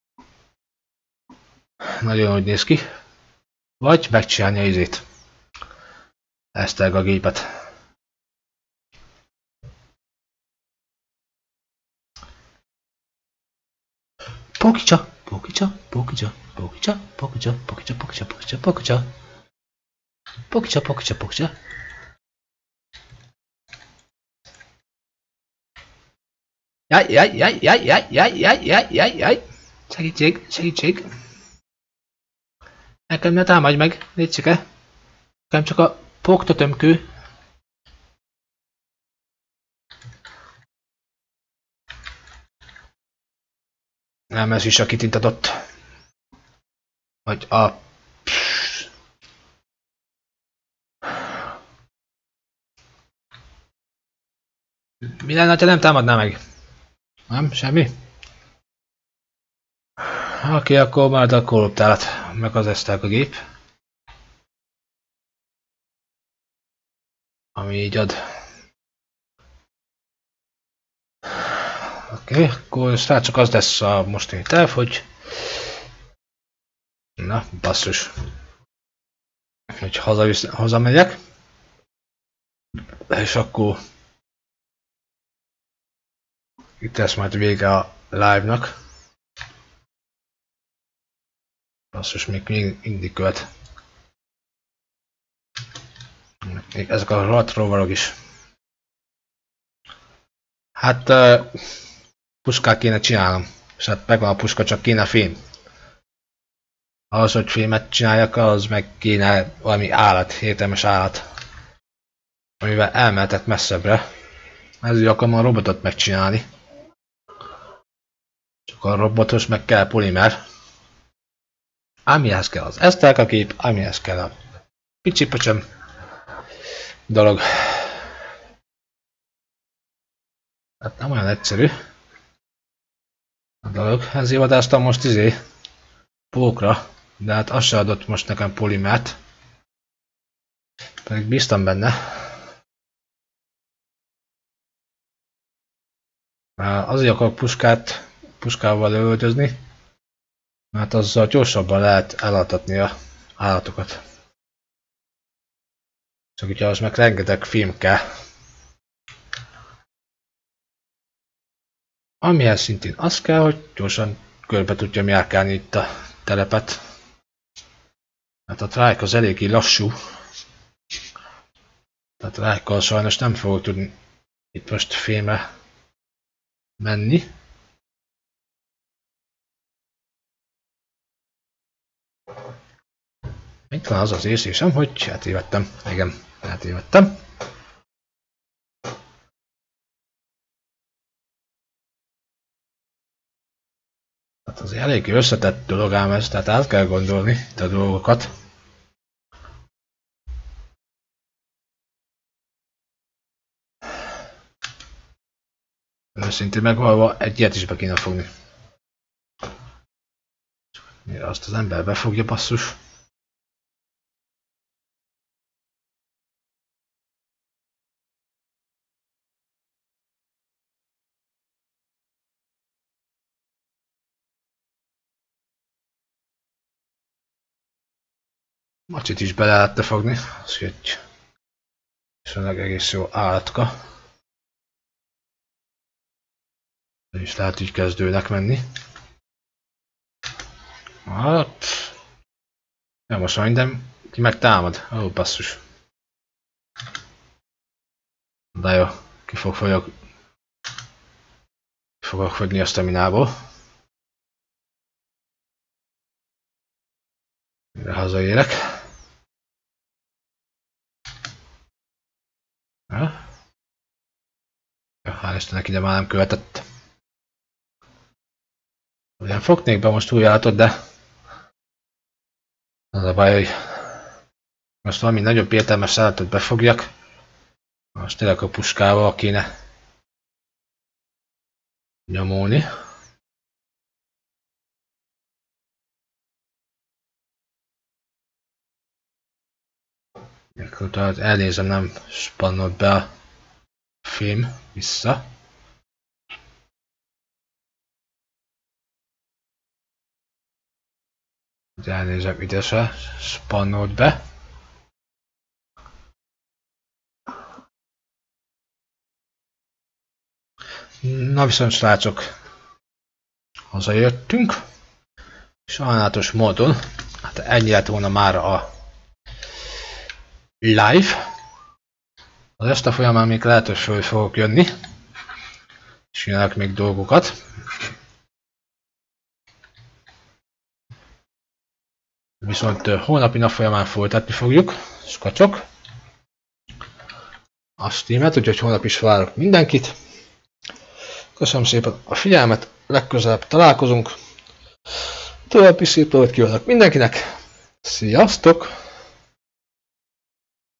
Nagyon úgy néz ki. Vagy megcsinálni a izét. Ezt a gépet. Pókicsa, pókicsa, pókicsa, pókicsa, pókicsa, pókicsa, pókicsa, pókicsa, pókicsa. Pókicsa, pókicsa, pókicsa. Jaj, jaj, jaj, jaj, jaj, jaj, jaj, jaj, jaj, jaj. Segítség, segítség. Nekem ne támadj meg, légy szike. Nekem csak a póktotömkő. Nem, ez is a kitint adott. Vagy a... Mi lenne, ha nem támadná meg? Nem? Semmi? Oké, akkor már a korruptálat, meg az ezták a gép. Ami így ad. Oké, akkor srácok, az lesz a mostani terv, hogy... Na, basszus. Hogy hazamegyek. És akkor... Itt lesz majd vége a live-nak. Basszus, még mindig követ. Ezek a rohadt rovarok is. Hát... puskát kéne csinálnom. És hát megvan a puska, csak kéne fém. Ahhoz, hogy fémet csináljak, az meg kéne valami állat, értelmes állat. Amivel elmehetek messzebbre. Ezért akarom a robotot megcsinálni. Csak a robotos meg kell polimer. Amihez kell az esztelka kép, amihez kell a picsi pöcsöm dolog. Hát nem olyan egyszerű a dolog. Ezért vadáztam most pókra, de hát az se adott most nekem polimert. Pedig bíztam benne. Azért akarok puskával lövöldözni, mert azzal gyorsabban lehet elaltatni a állatokat. Csak ugye az meg rengeteg film kell. Amihez szintén az kell, hogy gyorsan körbe tudjam járkálni itt a telepet. Hát a trike az eléggé lassú. Tehát lájkkal sajnos nem fogok tudni itt most filmre menni. Itt van az az érzésem, hogy eltévedtem. Igen, eltévedtem. Hát azért elég összetett dolog ám ez, tehát át kell gondolni itt a dolgokat. Őszintén megvalva egy ilyet is be kéne fogni. Mire azt az ember befogja, basszus. Macsit is bele lehetne fogni, az egy viszonylag egész jó állatka. Ez is lehet így kezdőnek menni. Hát... Nem most minden, ki meg támad. Ó, basszus. De jó, fogok fogyni a staminából. Mire hazaérek. Ja, hál' Istennek ide már nem követett. Ugyan fognék be most új állatot, de az a baj, hogy most valami nagyobb értelmes állatot befogjak. Most tényleg a puskával kéne nyomulni. Akkor elnézem, nem spannolt be a film vissza. Elnézem, ide se spannolt be. Na viszont srácok, hazajöttünk. Sajnálatos módon, hát ennyi lett volna már a live. Az este folyamán még lehet, hogy föl fogok jönni. Csinálok még dolgokat. Viszont holnapi nap folyamán folytatni fogjuk. Skacsok. A streamet, úgyhogy holnap is várok mindenkit. Köszönöm szépen a figyelmet, legközelebb találkozunk. További szép dolgot kívánok mindenkinek. Sziasztok!